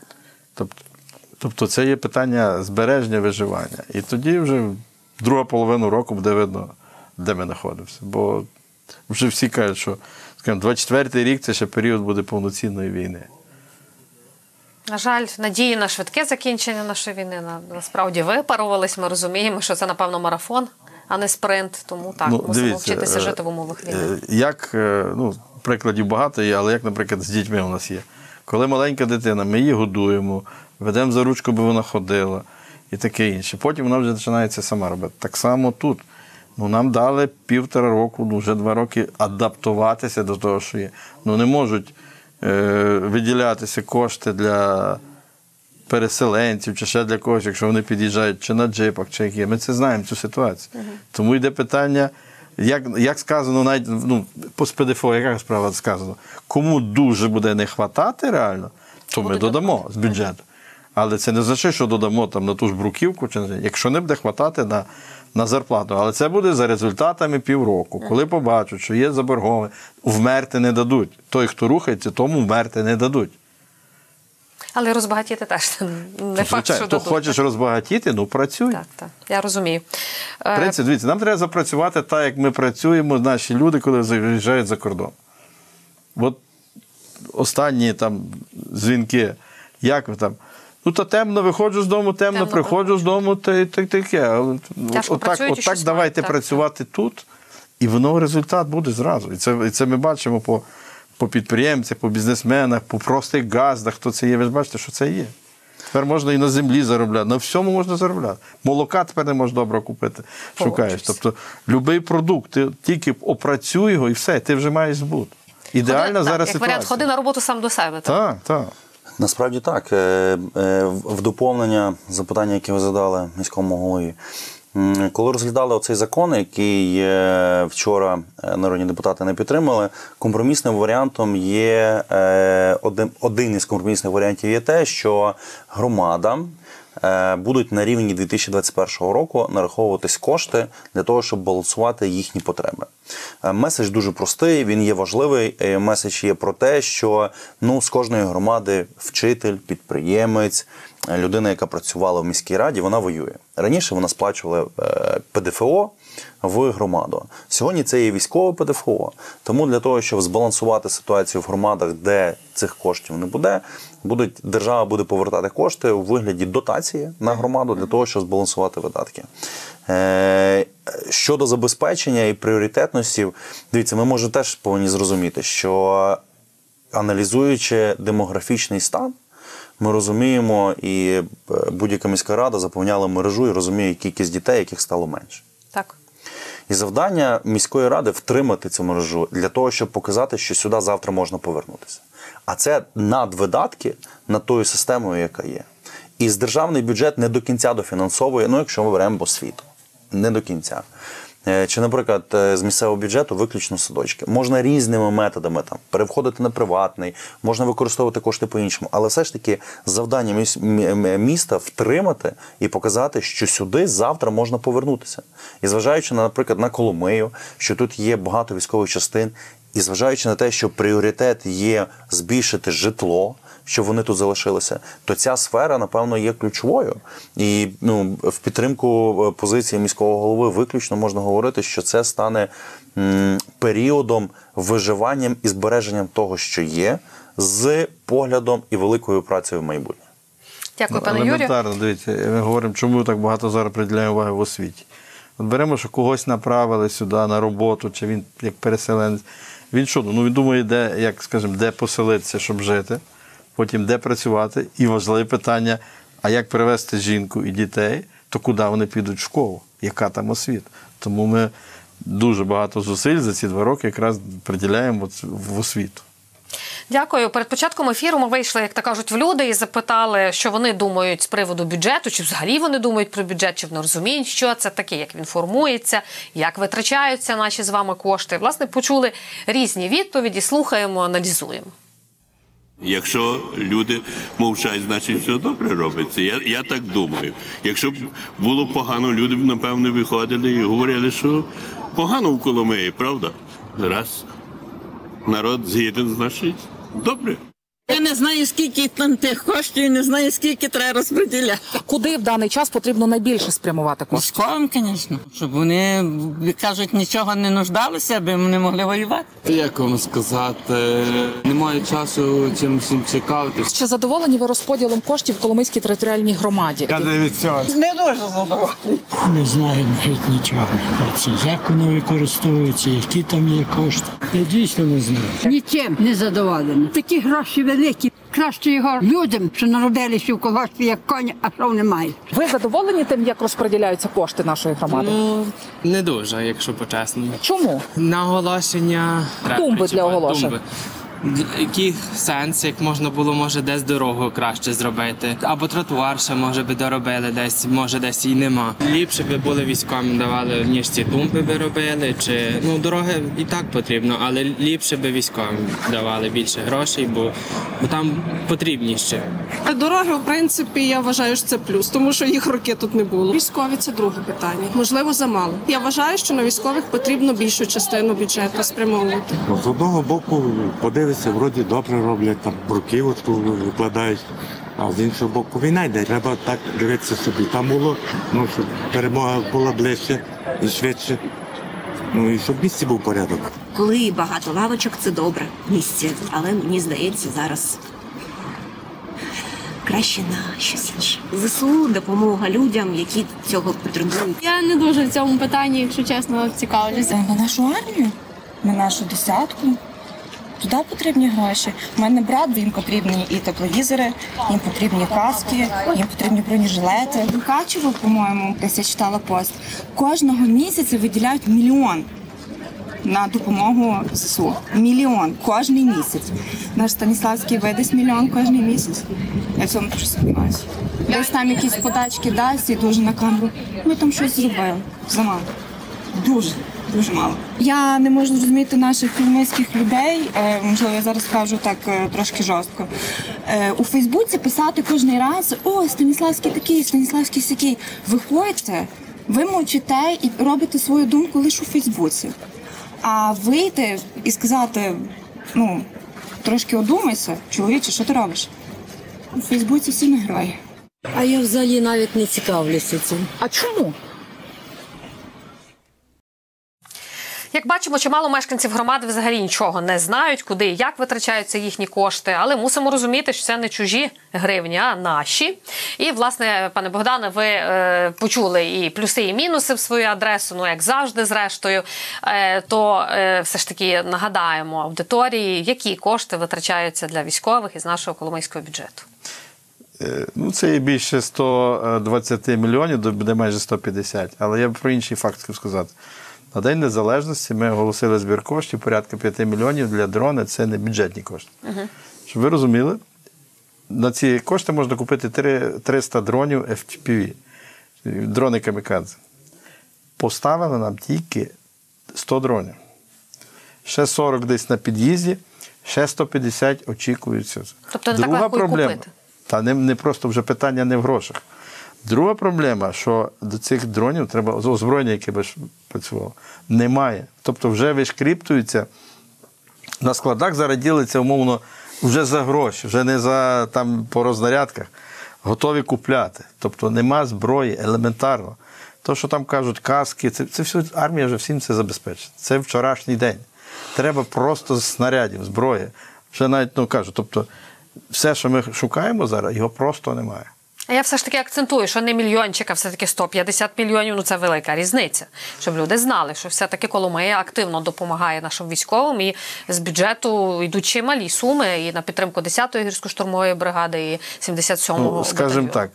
Тобто це є питання збереження, виживання. І тоді вже друга половина року буде видно, де ми знаходимося. Бо вже всі кажуть, що 24-й рік це ще період буде повноцінної війни. На жаль, надії на швидке закінчення нашої війни насправді випарувались. Ми розуміємо, що це, напевно, марафон, а не спринт. Тому так, мусимо вчитися жити в умовах війни. Як, прикладів багато є, але як, наприклад, з дітьми у нас є. Коли маленька дитина, ми її годуємо, ведемо за ручку, аби вона ходила і таке інше. Потім вона вже починається сама робити. Так само тут. Нам дали 1,5 року, вже 2 роки адаптуватися до того, що є. Не можуть виділятися кошти для переселенців чи ще для когось, якщо вони під'їжджають чи на джипах, чи які. Ми це знаємо, цю ситуацію. Тому йде питання, як сказано, навіть по СПДФО, яка справа сказано, кому дуже буде не хватати реально, то ми додамо з бюджету. Але це не означає, що додамо там на ту ж бруківку, якщо не буде хватати на зарплату. Але це буде за результатами півроку. Коли побачать, що є заборгованість, вмерти не дадуть. Той, хто рухається, тому вмерти не дадуть. Але розбагатіти теж не факт, що дадуть. То хочеш розбагатіти, працюй. Так, я розумію. В принципі, дивіться, нам треба запрацювати так, як ми працюємо, наші люди, коли заїжджають за кордон. От останні там дзвінки, як ви там, то темно, виходжу з дому, темно, приходжу з дому, таке. Отак давайте працювати тут, і воно результат буде зразу. І це ми бачимо по підприємцях, по бізнесменах, по простих газдах, хто це є. Ви ж бачите, що це є. Тепер можна і на землі заробляти, на всьому можна заробляти. Молока тепер не можеш добре купити, шукаєш. Тобто, будь-який продукт, ти тільки опрацюй його і все, ти вже маєш збут. Ідеальна зараз ситуація. Як варіант, ходи на роботу сам до себе. Так. Насправді так. В доповнення запитання, яке ви задали міському голові. Коли розглядали оцей закон, який вчора народні депутати не підтримали, компромісним варіантом є, один із компромісних варіантів є те, що громадам будуть на рівні 2021 року нараховуватись кошти для того, щоб балансувати їхні потреби. Меседж дуже простий, він є важливий. Меседж є про те, що з кожної громади вчитель, підприємець, людина, яка працювала в міській раді, вона воює. Раніше вона сплачувала ПДФО в громаду. Сьогодні це є військове ПДФО. Тому для того, щоб збалансувати ситуацію в громадах, де цих коштів не буде, держава буде повертати кошти у вигляді дотації на громаду для того, щоб збалансувати видатки. Щодо забезпечення і пріоритетності, дивіться, ми, може, теж повинні зрозуміти, що аналізуючи демографічний стан, ми розуміємо, і будь-яка міська рада заповняла мережу і розуміє кількість дітей, яких стало менше. Так. І завдання міської ради втримати цю мережу для того, щоб показати, що сюди завтра можна повернутися. А це надвидатки над тою системою, яка є. І державний бюджет не до кінця дофінансовує, якщо ми беремо освіту. Не до кінця. Чи, наприклад, з місцевого бюджету виключно садочки. Можна різними методами переходити на приватний, можна використовувати кошти по-іншому. Але все ж таки завдання міста втримати і показати, що сюди завтра можна повернутися. І зважаючи, наприклад, на Коломию, що тут є багато військових частин, і зважаючи на те, що пріоритет є збільшити житло, щоб вони тут залишилися, то ця сфера, напевно, є ключовою. І в підтримку позиції міського голови виключно можна говорити, що це стане періодом виживанням і збереженням того, що є, з поглядом і великою працею в майбутнє. Дякую, пане Юрію. Елементарно, дивіться, ми говоримо, чому так багато зараз приділяємо уваги в освіті. От беремо, що когось направили сюди на роботу, чи він як переселенець. Він що? Він думає, де поселитися, щоб жити, потім де працювати. І важливе питання, а як привезти жінку і дітей, то куди вони підуть в школу, яка там освіта. Тому ми дуже багато зусиль за ці 2 роки якраз приділяємо в освіту. Дякую. Перед початком ефіру ми вийшли, як то кажуть, в люди і запитали, що вони думають з приводу бюджету, чи взагалі вони думають про бюджет, чи вони розуміють, що це таке, як він формується, як витрачаються наші з вами кошти. Власне, почули різні відповіді, слухаємо, аналізуємо. Якщо люди мовчать, значить все добре робиться. Я так думаю. Якщо б було погано, люди б, напевно, виходили і говорили, що погано в Коломиї, правда? Раз народ згіден, значить добре. Я не знаю, скільки там тих коштів, не знаю, скільки треба розподіляти. Куди в даний час потрібно найбільше спрямувати кошти? Військовим, звісно, щоб вони, кажуть, нічого не нуждалися, аби вони могли воювати. Як вам сказати, немає часу цим всім цікавитись. Чи задоволені ви розподілом коштів в Коломийській територіальній громаді? Не дуже задоволені. Не знаю навіть нічого про це. Як воно використовується, які там є кошти. Я дійсно не знаю. Нічим не задоволений. Такі гроші великі. Краще його людям, що народилися в колгоспі, як коні, а що вони мають. Ви задоволені тим, як розподіляються кошти нашої громади? Ну, не дуже, якщо по-чесному. Чому? Наголошення... Тумби для оголошень. Тумби. Який сенс, як можна було, може, десь дорогу краще зробити. Або тротуар ще, може, би доробили десь, може, десь і нема. Ліпше би були військовим давали, ніж ці тумби би робили. Чи, ну, дороги і так потрібно, але ліпше би військовим давали більше грошей, бо там потрібніше. Дороги, в принципі, я вважаю, що це плюс, тому що їх роки тут не було. Військові – це друге питання. Можливо, замало. Я вважаю, що на військових потрібно більшу частину бюджету спрямовувати. З одного боку, подивитися, вроді добре роблять, там бруківочку викладають, а з іншого боку війна йде. Треба так дивитися собі. Там було, ну, щоб перемога була ближче і швидше, ну і щоб в місті був порядок. Коли багато лавочок, це добре місце, але мені здається, зараз краще на щось інше. ЗСУ, допомога людям, які цього потребують. Я не дуже в цьому питанні, якщо чесно, цікавлюся. На нашу армію, на нашу десятку. Туди потрібні гроші. У мене брат, їм потрібні і тепловізори, їм потрібні каски, їм потрібні бронежилети. Качево, по-моєму, десь я читала пост, кожного місяця виділяють 1 мільйон на допомогу ЗСУ. 1 мільйон кожний місяць. Наш Станіславський видасть 1 мільйон кожний місяць. Я в цьому дуже сумніваюся. Десь там якісь подачки дасть і дуже на камеру. Ми там щось зробили. Замало. Дуже мало. Я не можу зрозуміти наших коломийських людей, можливо, я зараз скажу так трошки жорстко. У Фейсбуці писати кожен раз: «О, Станіславський такий, Станіславський сякий». Виходьте, ви мовчите і робите свою думку лише у Фейсбуці. А вийти і сказати, ну, трошки одумайся, чоловіче, що ти робиш? У Фейсбуці всі не герої. А я взагалі навіть не цікавлюся цим. А чому? Як бачимо, чимало мешканців громади взагалі нічого не знають, куди і як витрачаються їхні кошти, але мусимо розуміти, що це не чужі гривні, а наші. І, власне, пане Богдане, ви почули і плюси, і мінуси в свою адресу, ну, як завжди, зрештою, то все ж таки нагадаємо аудиторії, які кошти витрачаються для військових із нашого коломийського бюджету. Ну, це є більше 120 мільйонів, буде майже 150, але я б про інший факт хотів сказати. На День Незалежності ми оголосили збір коштів, порядка 5 мільйонів для дрона, це не бюджетні кошти. Щоб ви розуміли, на ці кошти можна купити 300 дронів FPV, дрони камікадзе. Поставили нам тільки 100 дронів. Ще 40 десь на під'їзді, ще 150 очікуються. Тобто не так легко купити? Та не просто вже питання не в грошах. Друга проблема, що до цих дронів треба озброєння, яке би працювало, немає. Тобто вже вишкріптуються, на складах зараз ділиться, умовно, вже за гроші, вже не за там по рознарядках, готові купляти. Тобто нема зброї елементарно. То, що там кажуть, каски, це все, армія вже всім це забезпечить. Це вчорашній день. Треба просто снарядів, зброї. Вже навіть, ну кажуть, тобто все, що ми шукаємо зараз, його просто немає. А я все ж таки акцентую, що не мільйончик, а все-таки 150 мільйонів, ну це велика різниця. Щоб люди знали, що все-таки Коломия активно допомагає нашим військовим, і з бюджету йдуть чималі суми і на підтримку 10-ї гірсько-штурмової бригади, і 77-го батальйону. Скажімо так,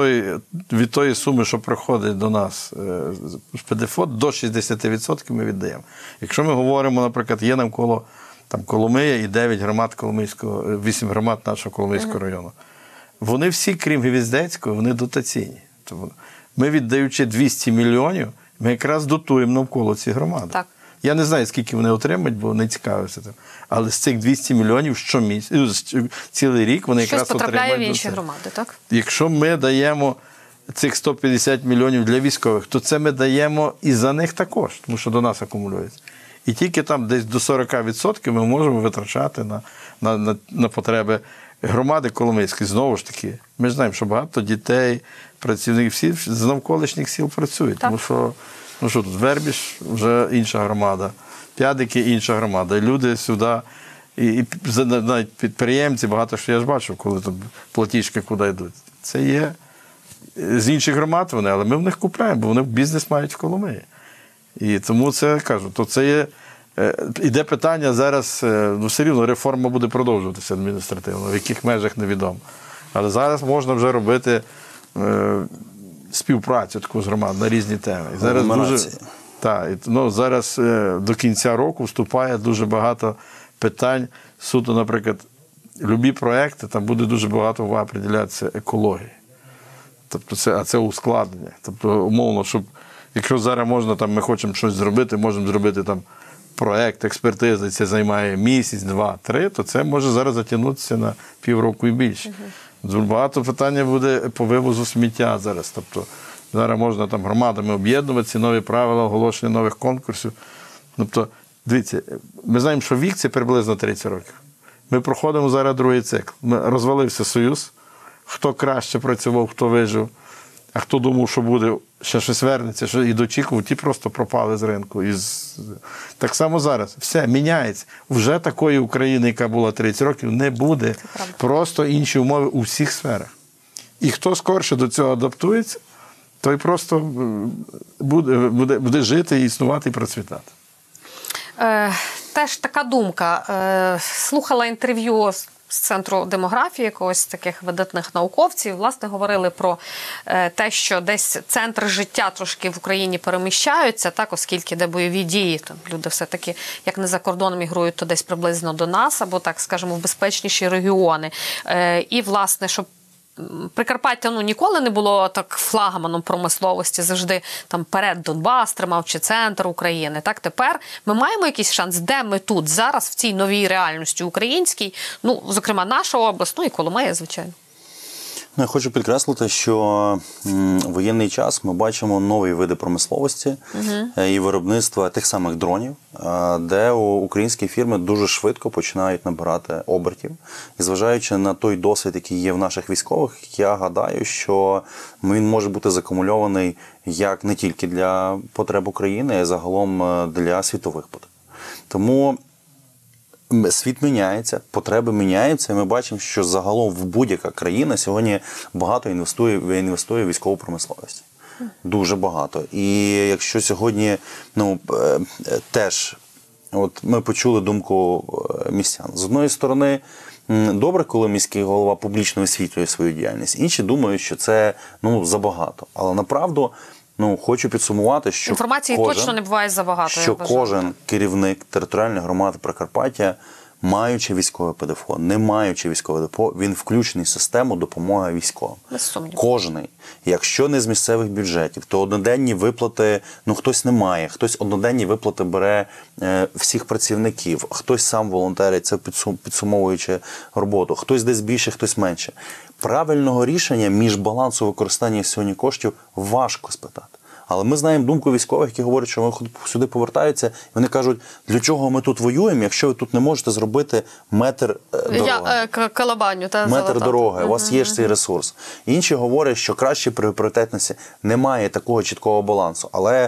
від тої суми, що приходить до нас з ПДФО, до 60% ми віддаємо. Якщо ми говоримо, наприклад, є навколо там Коломия і 9 громад Коломийського, 8 громад нашого Коломийського району. Вони всі, крім Гвіздецької, вони дотаційні. Тобто ми, віддаючи 200 мільйонів, ми якраз дотуємо навколо ці громади. Так. Я не знаю, скільки вони отримають, бо не цікавився тим. Але з цих 200 мільйонів цілий рік вони якраз отримають. Щось потрапляє в інші громади, так? Якщо ми даємо цих 150 мільйонів для військових, то це ми даємо і за них також, тому що до нас акумулюється. І тільки там десь до 40% ми можемо витрачати на потреби громади Коломийські, знову ж таки, ми ж знаємо, що багато дітей, працівників, всі з навколишніх сіл працюють. Тому що, тут Вербіж вже інша громада, П'ядики інша громада. І люди сюди, і навіть підприємці, багато що я ж бачив, коли там платіжки куди йдуть. Це є з інших громад вони, але ми в них купляємо, бо вони бізнес мають в Коломиї. І тому це, кажу, то це є, іде питання зараз, все рівно реформа буде продовжуватися адміністративно, в яких межах невідомо. Але зараз можна вже робити співпрацю таку з громад на різні теми. І зараз до кінця року вступає дуже багато питань. Суто, наприклад, любі проекти, там буде дуже багато уваги приділятися екології. Тобто це ускладнення. Тобто, умовно, щоб якщо зараз можна, там, ми хочемо щось зробити, можемо зробити там проект, експертизи, це займає місяць, 2, 3, то це може зараз затягнутися на півроку і більше. Багато питання буде по вивозу сміття зараз. Тобто зараз можна там громадами об'єднуватися, нові правила, оголошення нових конкурсів. Тобто, дивіться, ми знаємо, що вік – це приблизно 30 років. Ми проходимо зараз другий цикл. Розвалився Союз, хто краще працював, хто вижив, а хто думав, що буде, ще щось вернеться, що і дочікував, ті просто пропали з ринку. Так само зараз. Все, міняється. Вже такої України, яка була 30 років, не буде. Просто інші умови у всіх сферах. І хто скорше до цього адаптується, той просто буде жити, існувати і процвітати. Теж така думка. Слухала інтерв'ю з Центру демографії, якогось з таких видатних науковців, власне, говорили про те, що десь центр життя трошки в Україні переміщаються, так, оскільки де бойові дії, там люди все-таки, як не за кордон мігрують, то десь приблизно до нас, або, так скажемо, в безпечніші регіони. І, власне, щоб Прикарпаття ніколи не було так флагманом промисловості, завжди там перед Донбас тримав чи центр України. Так тепер ми маємо якийсь шанс, де ми тут зараз в цій новій реальності українській, зокрема наша область, і Коломия, звичайно. Я хочу підкреслити, що в воєнний час ми бачимо нові види промисловості і виробництва тих самих дронів, де українські фірми дуже швидко починають набирати обертів. І зважаючи на той досвід, який є в наших військових, я гадаю, що він може бути закумульований як не тільки для потреб України, а й загалом для світових потреб. Тому світ міняється, потреби міняються, і ми бачимо, що загалом в будь-яка країна сьогодні багато інвестує в військову промисловість. Дуже багато. І якщо сьогодні теж ми почули думку містян. З одної сторони, добре, коли міський голова публічно висвітлює свою діяльність. Інші думають, що це забагато. Але направду хочу підсумувати, що інформації точно не буває забагато. Що кожен керівник територіальної громади Прикарпаття, маючи військове ПДФО, не маючи військове ПДФО, він включений в систему допомоги військовим. Без сумніву. Кожний. Якщо не з місцевих бюджетів, то одноденні виплати, хтось не має, хтось одноденні виплати бере всіх працівників, хтось сам волонтерить, це підсумовуючи роботу, хтось десь більше, хтось менше. Правильного рішення між балансу використання сьогодні коштів важко спитати. Але ми знаємо думку військових, які говорять, що вони сюди повертаються, і вони кажуть, для чого ми тут воюємо, якщо ви тут не можете зробити метр дороги. Метр дороги, у вас є ж цей ресурс. Інші говорять, що краще при пріоритетності немає такого чіткого балансу. Але,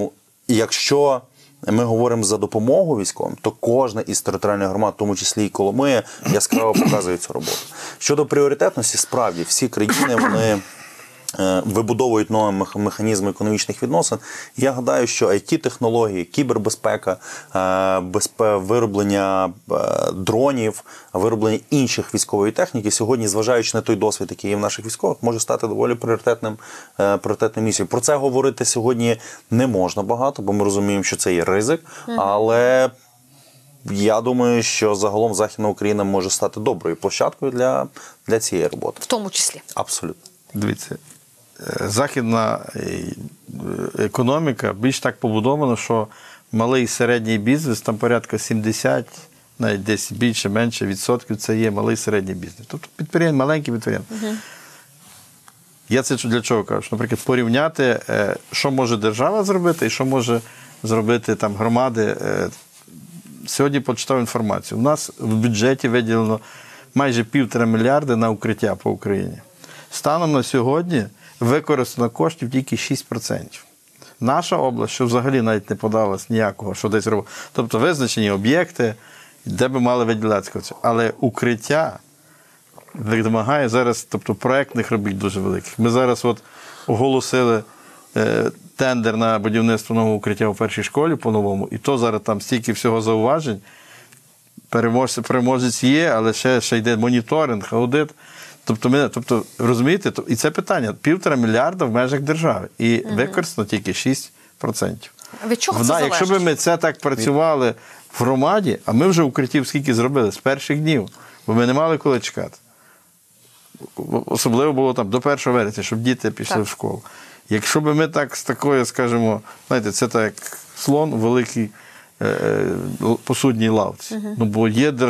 якщо ми говоримо за допомогу військовим, то кожна із територіальних громад, в тому числі і Коломия, яскраво показує цю роботу. Щодо пріоритетності, справді, всі країни, вони вибудовують нові механізми економічних відносин. Я гадаю, що IT-технології, кібербезпека, вироблення дронів, вироблення інших військової техніки сьогодні, зважаючи на той досвід, який є в наших військових, може стати доволі пріоритетною місією. Про це говорити сьогодні не можна багато, бо ми розуміємо, що це є ризик, але я думаю, що загалом Західна Україна може стати доброю площадкою для цієї роботи. В тому числі. Абсолютно. Дивіться, західна економіка більш так побудована, що малий і середній бізнес, там порядка 70, навіть десь більше-менше відсотків, це є малий і середній бізнес. Тобто маленький підприємство. Я це для чого кажу? Наприклад, порівняти, що може держава зробити і що може зробити там громади. Сьогодні почитав інформацію. У нас в бюджеті виділено майже 1,5 мільярда на укриття по Україні. Станом на сьогодні використано коштів тільки 6%. Наша область, що взагалі навіть не подалась ніякого, що десь робить. Тобто визначені об'єкти, де би мали виділятися. Але укриття вимагає зараз, тобто проєктних робіт дуже великих. Ми зараз от оголосили тендер на будівництво нового укриття у першій школі по-новому, і то зараз там стільки всього зауважень. Переможець є, але ще йде моніторинг, аудит. Тобто, розумієте, і це питання 1,5 мільярда в межах держави. І використано тільки 6%. Від чого це залежить? Якщо б ми це так працювали в громаді, а ми вже укриттів скільки зробили? З перших днів. Бо ми не мали коли чекати. Особливо було там до 1 вересня, щоб діти пішли в школу. Якщо б ми так з такою, скажімо, знаєте, це так як слон у великій посудній лавці. Бо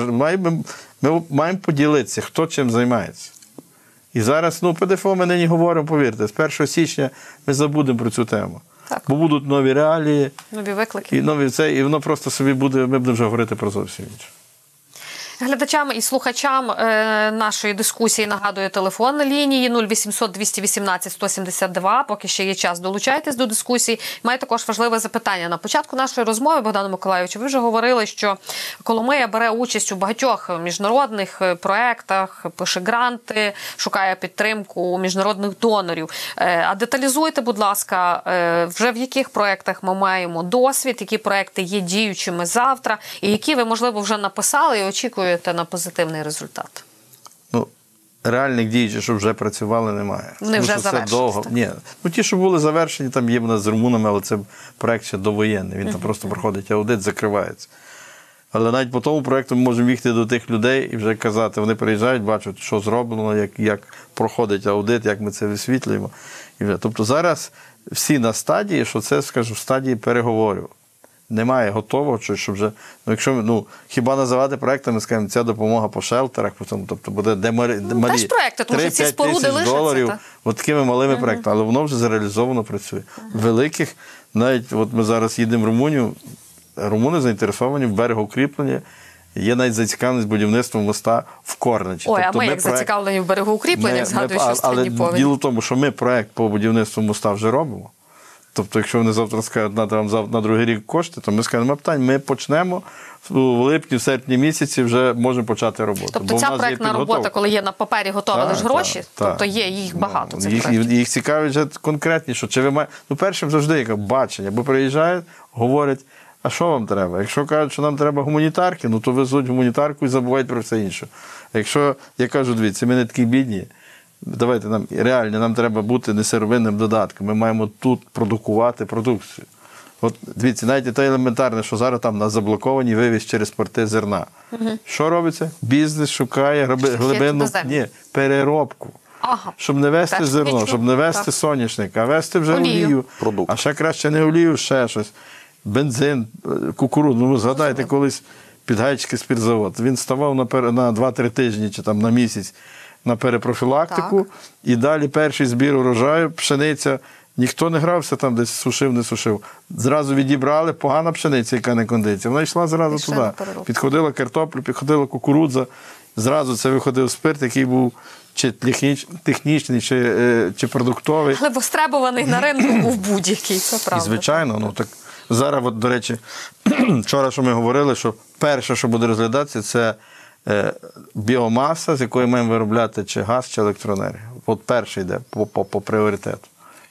ми маємо поділитися, хто чим займається. І зараз, ПДФО ми нині говоримо, повірте, з 1 січня ми забудемо про цю тему. Так. Бо будуть нові реалії. Нові виклики. І воно просто собі буде, ми будемо вже говорити про зовсім інше. Глядачам і слухачам нашої дискусії нагадую телефон на лінії 0800 218 172. Поки ще є час, долучайтесь до дискусії. Маю також важливе запитання. На початку нашої розмови, Богдану Миколайовичу, ви вже говорили, що Коломия бере участь у багатьох міжнародних проєктах, пише гранти, шукає підтримку у міжнародних донорів. А деталізуйте, будь ласка, вже в яких проєктах ми маємо досвід, які проєкти є діючими завтра, і які ви, можливо, вже написали і очікуєте на позитивний результат? Реальних діючих, що вже працювали, немає. Вони вже завершились. Ні. Ті, що були завершені, там є в нас з румунами, але це проєкт ще довоєнний. Він там просто проходить аудит, закривається. Але навіть по тому проєкту ми можемо їхати до тих людей і вже казати, вони приїжджають, бачать, що зроблено, як проходить аудит, як ми це висвітлюємо. Тобто зараз всі на стадії, що це, скажу, в стадії переговорів. Немає готового, щоб вже, якщо, хіба називати проєктами, скажімо, ця допомога по шелтерах, тобто буде малі 3-5 тисяч доларів, от такими малими проєктами, але воно вже зареалізовано працює. Великих, навіть от ми зараз їдемо в Румунію, румуни заінтересовані в берегоукріпленні, є навіть зацікавленість будівництвом моста в Корничі. Тобто а ми як зацікавлені в берегоукріпленні, згадую, що стрільні повені. Але діло в тому, що ми проєкт по будівництву моста вже робимо. Тобто, якщо вони завтра скажуть, треба вам на другий рік кошти, то ми скажемо, питань, ми почнемо в липні, в серпні місяці вже можемо почати роботу. Тобто ця проєктна робота, коли є на папері готові лише гроші, тобто є їх багато, цих проєктів. Їх цікавить вже конкретніше, чи ви маєте, першим завжди яке бачення, бо приїжджають, говорять, а що вам треба? Якщо кажуть, що нам треба гуманітарки, то везуть гуманітарку і забувають про все інше. А якщо, я кажу, дивіться, ми не такі бідні, давайте нам треба бути несировинним додатком. Ми маємо тут продукувати продукцію. От дивіться, навіть те елементарне, що зараз там на заблокованій вивіз через порти зерна. Що робиться? Бізнес шукає глибинну переробку. Щоб не вести зерно, щоб не вести соняшник, а вести вже олію. А ще краще не олію, ще щось. Бензин, кукурудзу. Згадайте, колись Підгайчикий спиртзавод. Він ставав на 2-3 тижні чи там на місяць на перепрофілактику, і далі перший збір урожаю, пшениця, ніхто не грався там, десь сушив, не сушив. Зразу відібрали, погана пшениця, яка не кондиція, вона йшла зразу туди. Підходила картопля, підходила кукурудза, зразу це виходив спирт, який був чи технічний, чи продуктовий. Але востребований на ринку був будь-який, це правда. І звичайно, так зараз, до речі, вчора, що ми говорили, що перше, що буде розглядатися, це біомаса, з якої маємо виробляти чи газ, чи електроенергію. От перший йде по пріоритету.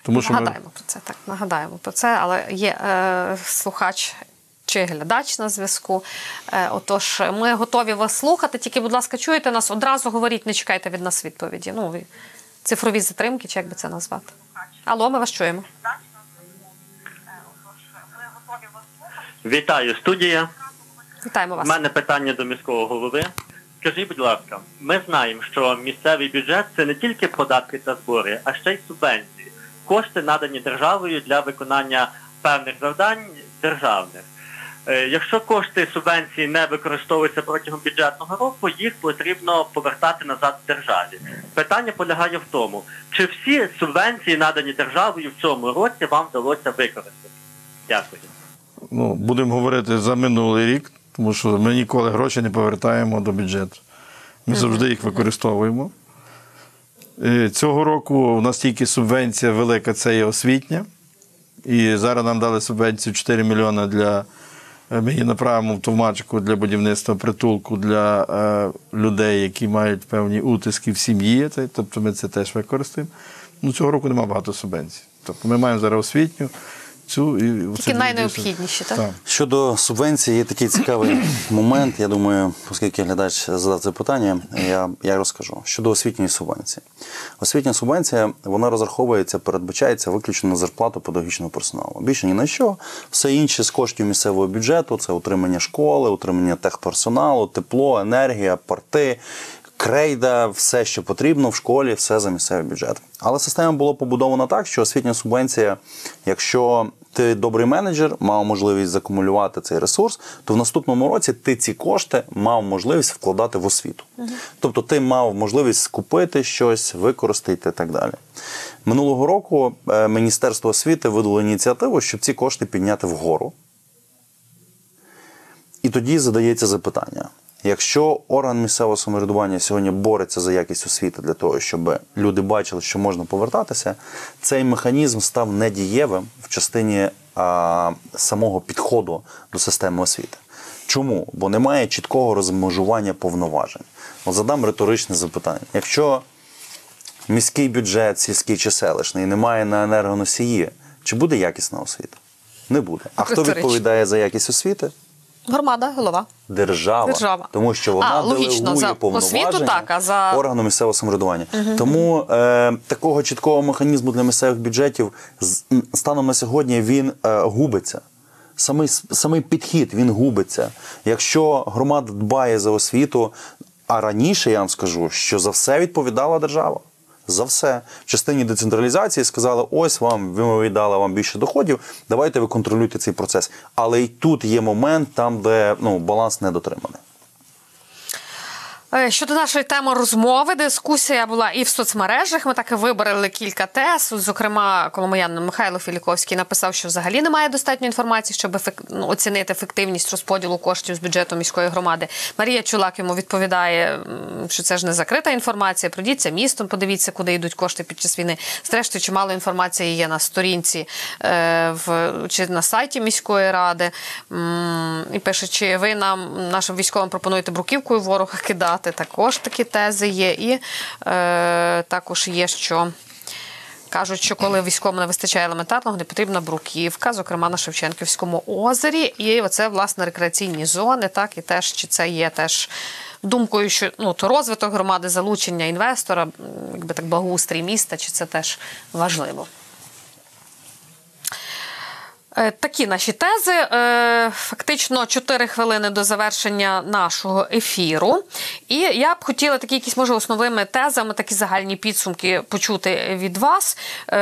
Нагадаємо про це, але є слухач чи глядач на зв'язку. Отож, ми готові вас слухати, тільки, будь ласка, чуєте нас, одразу говоріть, не чекайте від нас відповіді. Цифрові затримки, чи як би це назвати. Алло, ми вас чуємо. Вітаю, студія. Вітаємо вас. У мене питання до міського голови. Скажіть, будь ласка, ми знаємо, що місцевий бюджет – це не тільки податки та збори, а ще й субвенції. Кошти, надані державою для виконання певних завдань державних. Якщо кошти субвенції не використовуються протягом бюджетного року, їх потрібно повертати назад державі. Питання полягає в тому, чи всі субвенції, надані державою в цьому році, вам вдалося використати? Дякую. Будемо говорити за минулий рік, тому що ми ніколи гроші не повертаємо до бюджету. Ми завжди їх використовуємо. Цього року у нас тільки субвенція велика, це є освітня. І зараз нам дали субвенцію 4 мільйони для, ми її направимо в Товмачку для будівництва притулку для людей, які мають певні утиски в сім'ї. Тобто ми це теж використаємо. Цього року немає багато субвенцій. Тобто ми маємо зараз освітню. Тільки найнеобхідніші, так? Щодо субвенцій, є такий цікавий момент. Я думаю, оскільки глядач задав це питання, я розкажу. Щодо освітньої субвенції. Освітня субвенція, вона розраховується, передбачається виключно на зарплату педагогічного персоналу. Більше ні на що. Все інше з коштів місцевого бюджету, це утримання школи, утримання техперсоналу, тепло, енергія, порти, крейда, все, що потрібно в школі, все за місцевий бюджет. Але система була побудована так, що освітня субвенція, якщо ти добрий менеджер, мав можливість закумулювати цей ресурс, то в наступному році ти ці кошти мав можливість вкладати в освіту. Тобто ти мав можливість скупити щось, використати і так далі. Минулого року Міністерство освіти видало ініціативу, щоб ці кошти підняти вгору. І тоді задається запитання. Якщо орган місцевого самоврядування сьогодні бореться за якість освіти для того, щоб люди бачили, що можна повертатися, цей механізм став недієвим в частині самого підходу до системи освіти. Чому? Бо немає чіткого розмежування повноважень. От задам риторичне запитання. Якщо міський бюджет, сільський чи селищний, немає на енергоносії, чи буде якісна освіта? Не буде. А хто відповідає за якість освіти? Громада, голова. Держава. Тому що вона делегує повноваження органу місцевого самоврядування. Тому такого чіткого механізму для місцевих бюджетів станом на сьогодні він губиться. Самий підхід, він губиться. Якщо громада дбає за освіту, а раніше, я вам скажу, що за все відповідала держава. За все. В частині децентралізації сказали, ось вам, ми віддали вам більше доходів, давайте ви контролюйте цей процес. Але і тут є момент, там, де баланс не дотриманий. Щодо нашої теми розмови, дискусія була і в соцмережах. Ми так і вибрали кілька тез. Зокрема, коломиян Михайло Філіковський написав, що взагалі немає достатньо інформації, щоб оцінити ефективність розподілу коштів з бюджету міської громади. Марія Чулак йому відповідає, що це ж не закрита інформація. Пройдіться містом, подивіться, куди йдуть кошти під час війни. Зрештою, чимало інформації є на сторінці чи на сайті міської ради. І пише, чи ви нам, нашим військовим, пропонуєте бруківкою ворога кидати. Також такі тези є. І також є, що кажуть, що коли військовим не вистачає елементарного, не потрібна бруківка, зокрема на Шевченківському озері. І оце, власне, рекреаційні зони. Так, і теж, чи це є теж думкою, що то розвиток громади, залучення інвестора, якби так, благоустрій міста, чи це теж важливо. Такі наші тези. Фактично 4 хвилини до завершення нашого ефіру. І я б хотіла такі якісь, може, основними тезами, такі загальні підсумки почути від вас,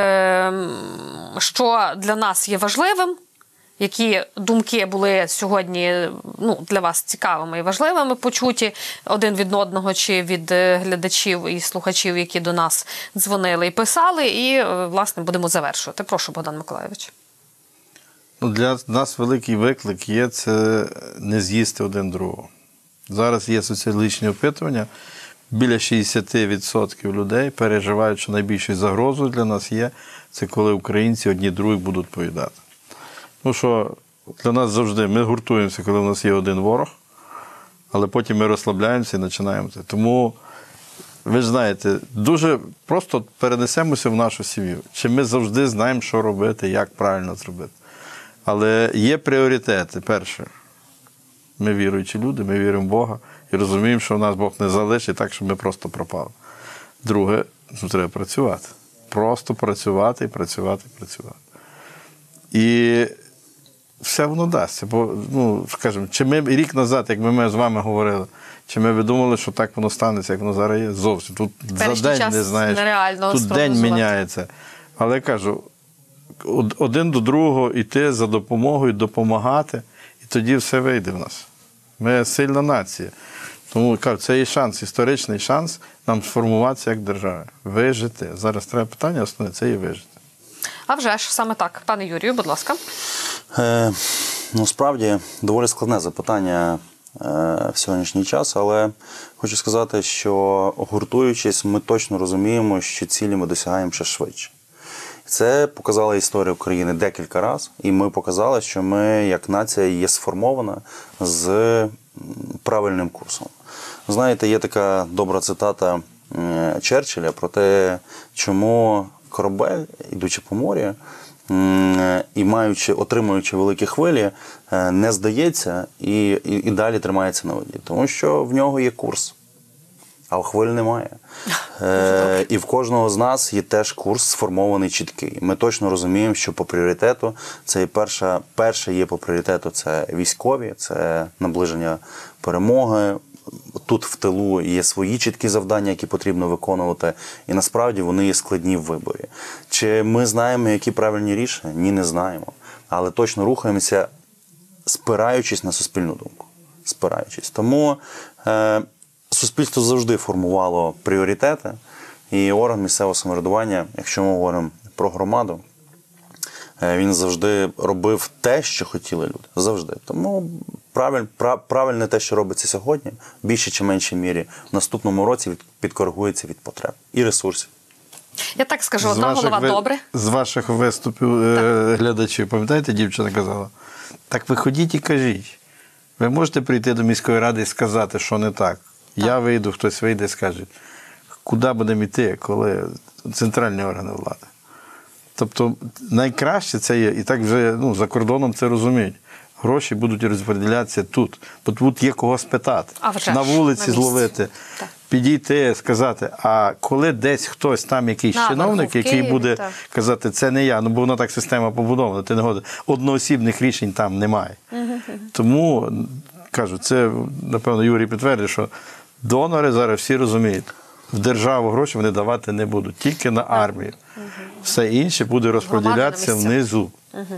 що для нас є важливим, які думки були сьогодні для вас цікавими і важливими почуті один від одного чи від глядачів і слухачів, які до нас дзвонили і писали. І, власне, будемо завершувати. Прошу, Богдан Миколайович. Для нас великий виклик є це не з'їсти один другого. Зараз є соціологічні опитування. Біля 60% людей переживають, що найбільшою загрозою для нас є, це коли українці одні других будуть поїдати. Ну що, для нас завжди, ми гуртуємося, коли в нас є один ворог, але потім ми розслабляємося і починаємо це. Тому, ви ж знаєте, дуже просто перенесемося в нашу сім'ю. Чи ми завжди знаємо, що робити, як правильно зробити. Але є пріоритети. Перше, ми віруючі люди, ми віримо в Бога і розуміємо, що нас Бог не залишить так, щоб ми просто пропали. Друге, треба працювати. Просто працювати і працювати, і працювати. І все воно дасться. Бо, скажімо, чи ми рік назад, як ми з вами говорили, чи ми думали, що так воно станеться, як воно зараз є? Зовсім. Тут за день не знаєш, тут день міняється. Але я кажу, один до другого йти за допомогою, допомагати, і тоді все вийде в нас. Ми сильна нація. Тому, кажу, це є шанс, історичний шанс нам сформуватися як держава. Вижити. Зараз треба питання основне, це і вижити. А вже ж, саме так. Пане Юрію, будь ласка. Справді, доволі складне запитання в сьогоднішній час, але хочу сказати, що гуртуючись, ми точно розуміємо, що цілі ми досягаємо ще швидше. Це показала історія України декілька разів, і ми показали, що ми, як нація, є сформована з правильним курсом. Знаєте, є така добра цитата Черчилля про те, чому корабель, ідучи по морі, і отримуючи великі хвилі, не здається і далі тримається на воді. Тому що в нього є курс, а у хвиль немає. І в кожного з нас є теж курс сформований чіткий. Ми точно розуміємо, що по пріоритету, це перше є по пріоритету, це військові, це наближення перемоги. Тут в тилу є свої чіткі завдання, які потрібно виконувати, і насправді вони є складні в виборі. Чи ми знаємо, які правильні рішення? Ні, не знаємо. Але точно рухаємося, спираючись на суспільну думку. Тому суспільство завжди формувало пріоритети, і орган місцевого самоврядування, якщо ми говоримо про громаду, він завжди робив те, що хотіли люди. Завжди. Тому правильне те, що робиться сьогодні, в більшій чи меншій мірі, в наступному році підкоригується від потреб і ресурсів. Я так скажу, одна голова добре. З ваших виступів глядачів, пам'ятаєте, дівчина казала? Так ви ходіть і кажіть. Ви можете прийти до міської ради і сказати, що не так. Я вийду, хтось вийде і скаже, куди будемо йти, коли центральні органи влади. Тобто найкраще це є, і так вже за кордоном це розуміють. Гроші будуть розподілятися тут, бо тут є кого спитати. На вулиці зловити, підійти, сказати. А коли десь хтось там, якийсь чиновник, який буде казати, це не я, бо вона так система побудована, ти не годен. Одноосібних рішень там немає. Тому, кажу, це, напевно, Юрій підтвердить, що донори зараз всі розуміють, в державу гроші вони давати не будуть, тільки на армію. Все інше буде розподілятися внизу.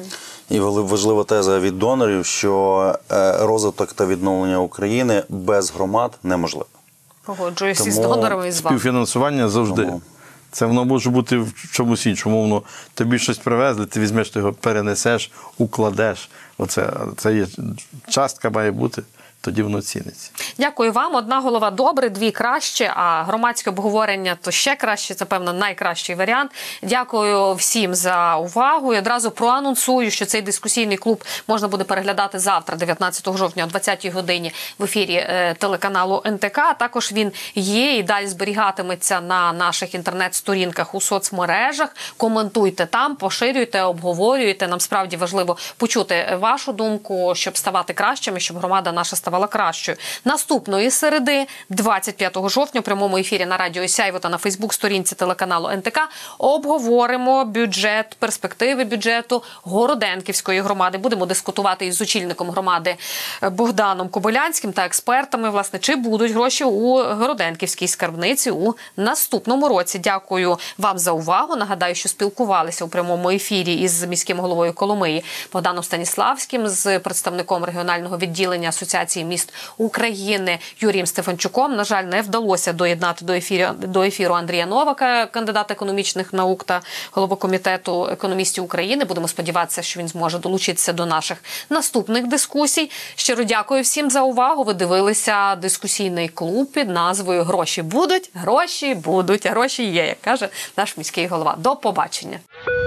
І важлива теза від донорів, що розвиток та відновлення України без громад неможливо. Погоджуюся з донорами і з вами. Співфінансування завжди. Це воно може бути в чомусь іншому. Тобі щось привезли, ти візьмеш, ти його перенесеш, укладеш. Це є частка має бути. Тоді воно ціниться. Дякую вам. Одна голова добре, дві краще, а громадське обговорення то ще краще. Це, певно, найкращий варіант. Дякую всім за увагу. І одразу проанонсую, що цей дискусійний клуб можна буде переглядати завтра, 19 жовтня, о 20-й годині в ефірі телеканалу НТК. Також він є і далі зберігатиметься на наших інтернет-сторінках у соцмережах. Коментуйте там, поширюйте, обговорюйте. Нам справді важливо почути вашу думку, щоб ставати кращими, щоб громада наша ставала кращою. Наступної середи, 25 жовтня, у прямому ефірі на радіо Сяйво та на Фейсбук-сторінці телеканалу НТК обговоримо бюджет, перспективи бюджету Городенківської громади. Будемо дискутувати із очільником громади Богданом Кобилянським та експертами, власне, чи будуть гроші у Городенківській скарбниці у наступному році. Дякую вам за увагу. Нагадаю, що спілкувалися у прямому ефірі із міським головою Коломиї Богданом Станіславським, з представником регіонального відділення Асоціації міст України Юрієм Стефанчуком. На жаль, не вдалося доєднати до ефіру Андрія Новака, кандидата економічних наук та голову комітету економістів України. Будемо сподіватися, що він зможе долучитися до наших наступних дискусій. Щиро дякую всім за увагу. Ви дивилися дискусійний клуб під назвою «Гроші будуть, гроші будуть, а гроші є», як каже наш міський голова. До побачення.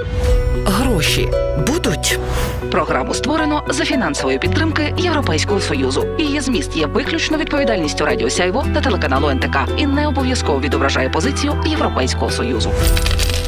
Гроші будуть. Програму створено за фінансової підтримки Європейського Союзу. Її зміст є виключно відповідальністю Радіо Сяйво та телеканалу НТК і не обов'язково відображає позицію Європейського Союзу.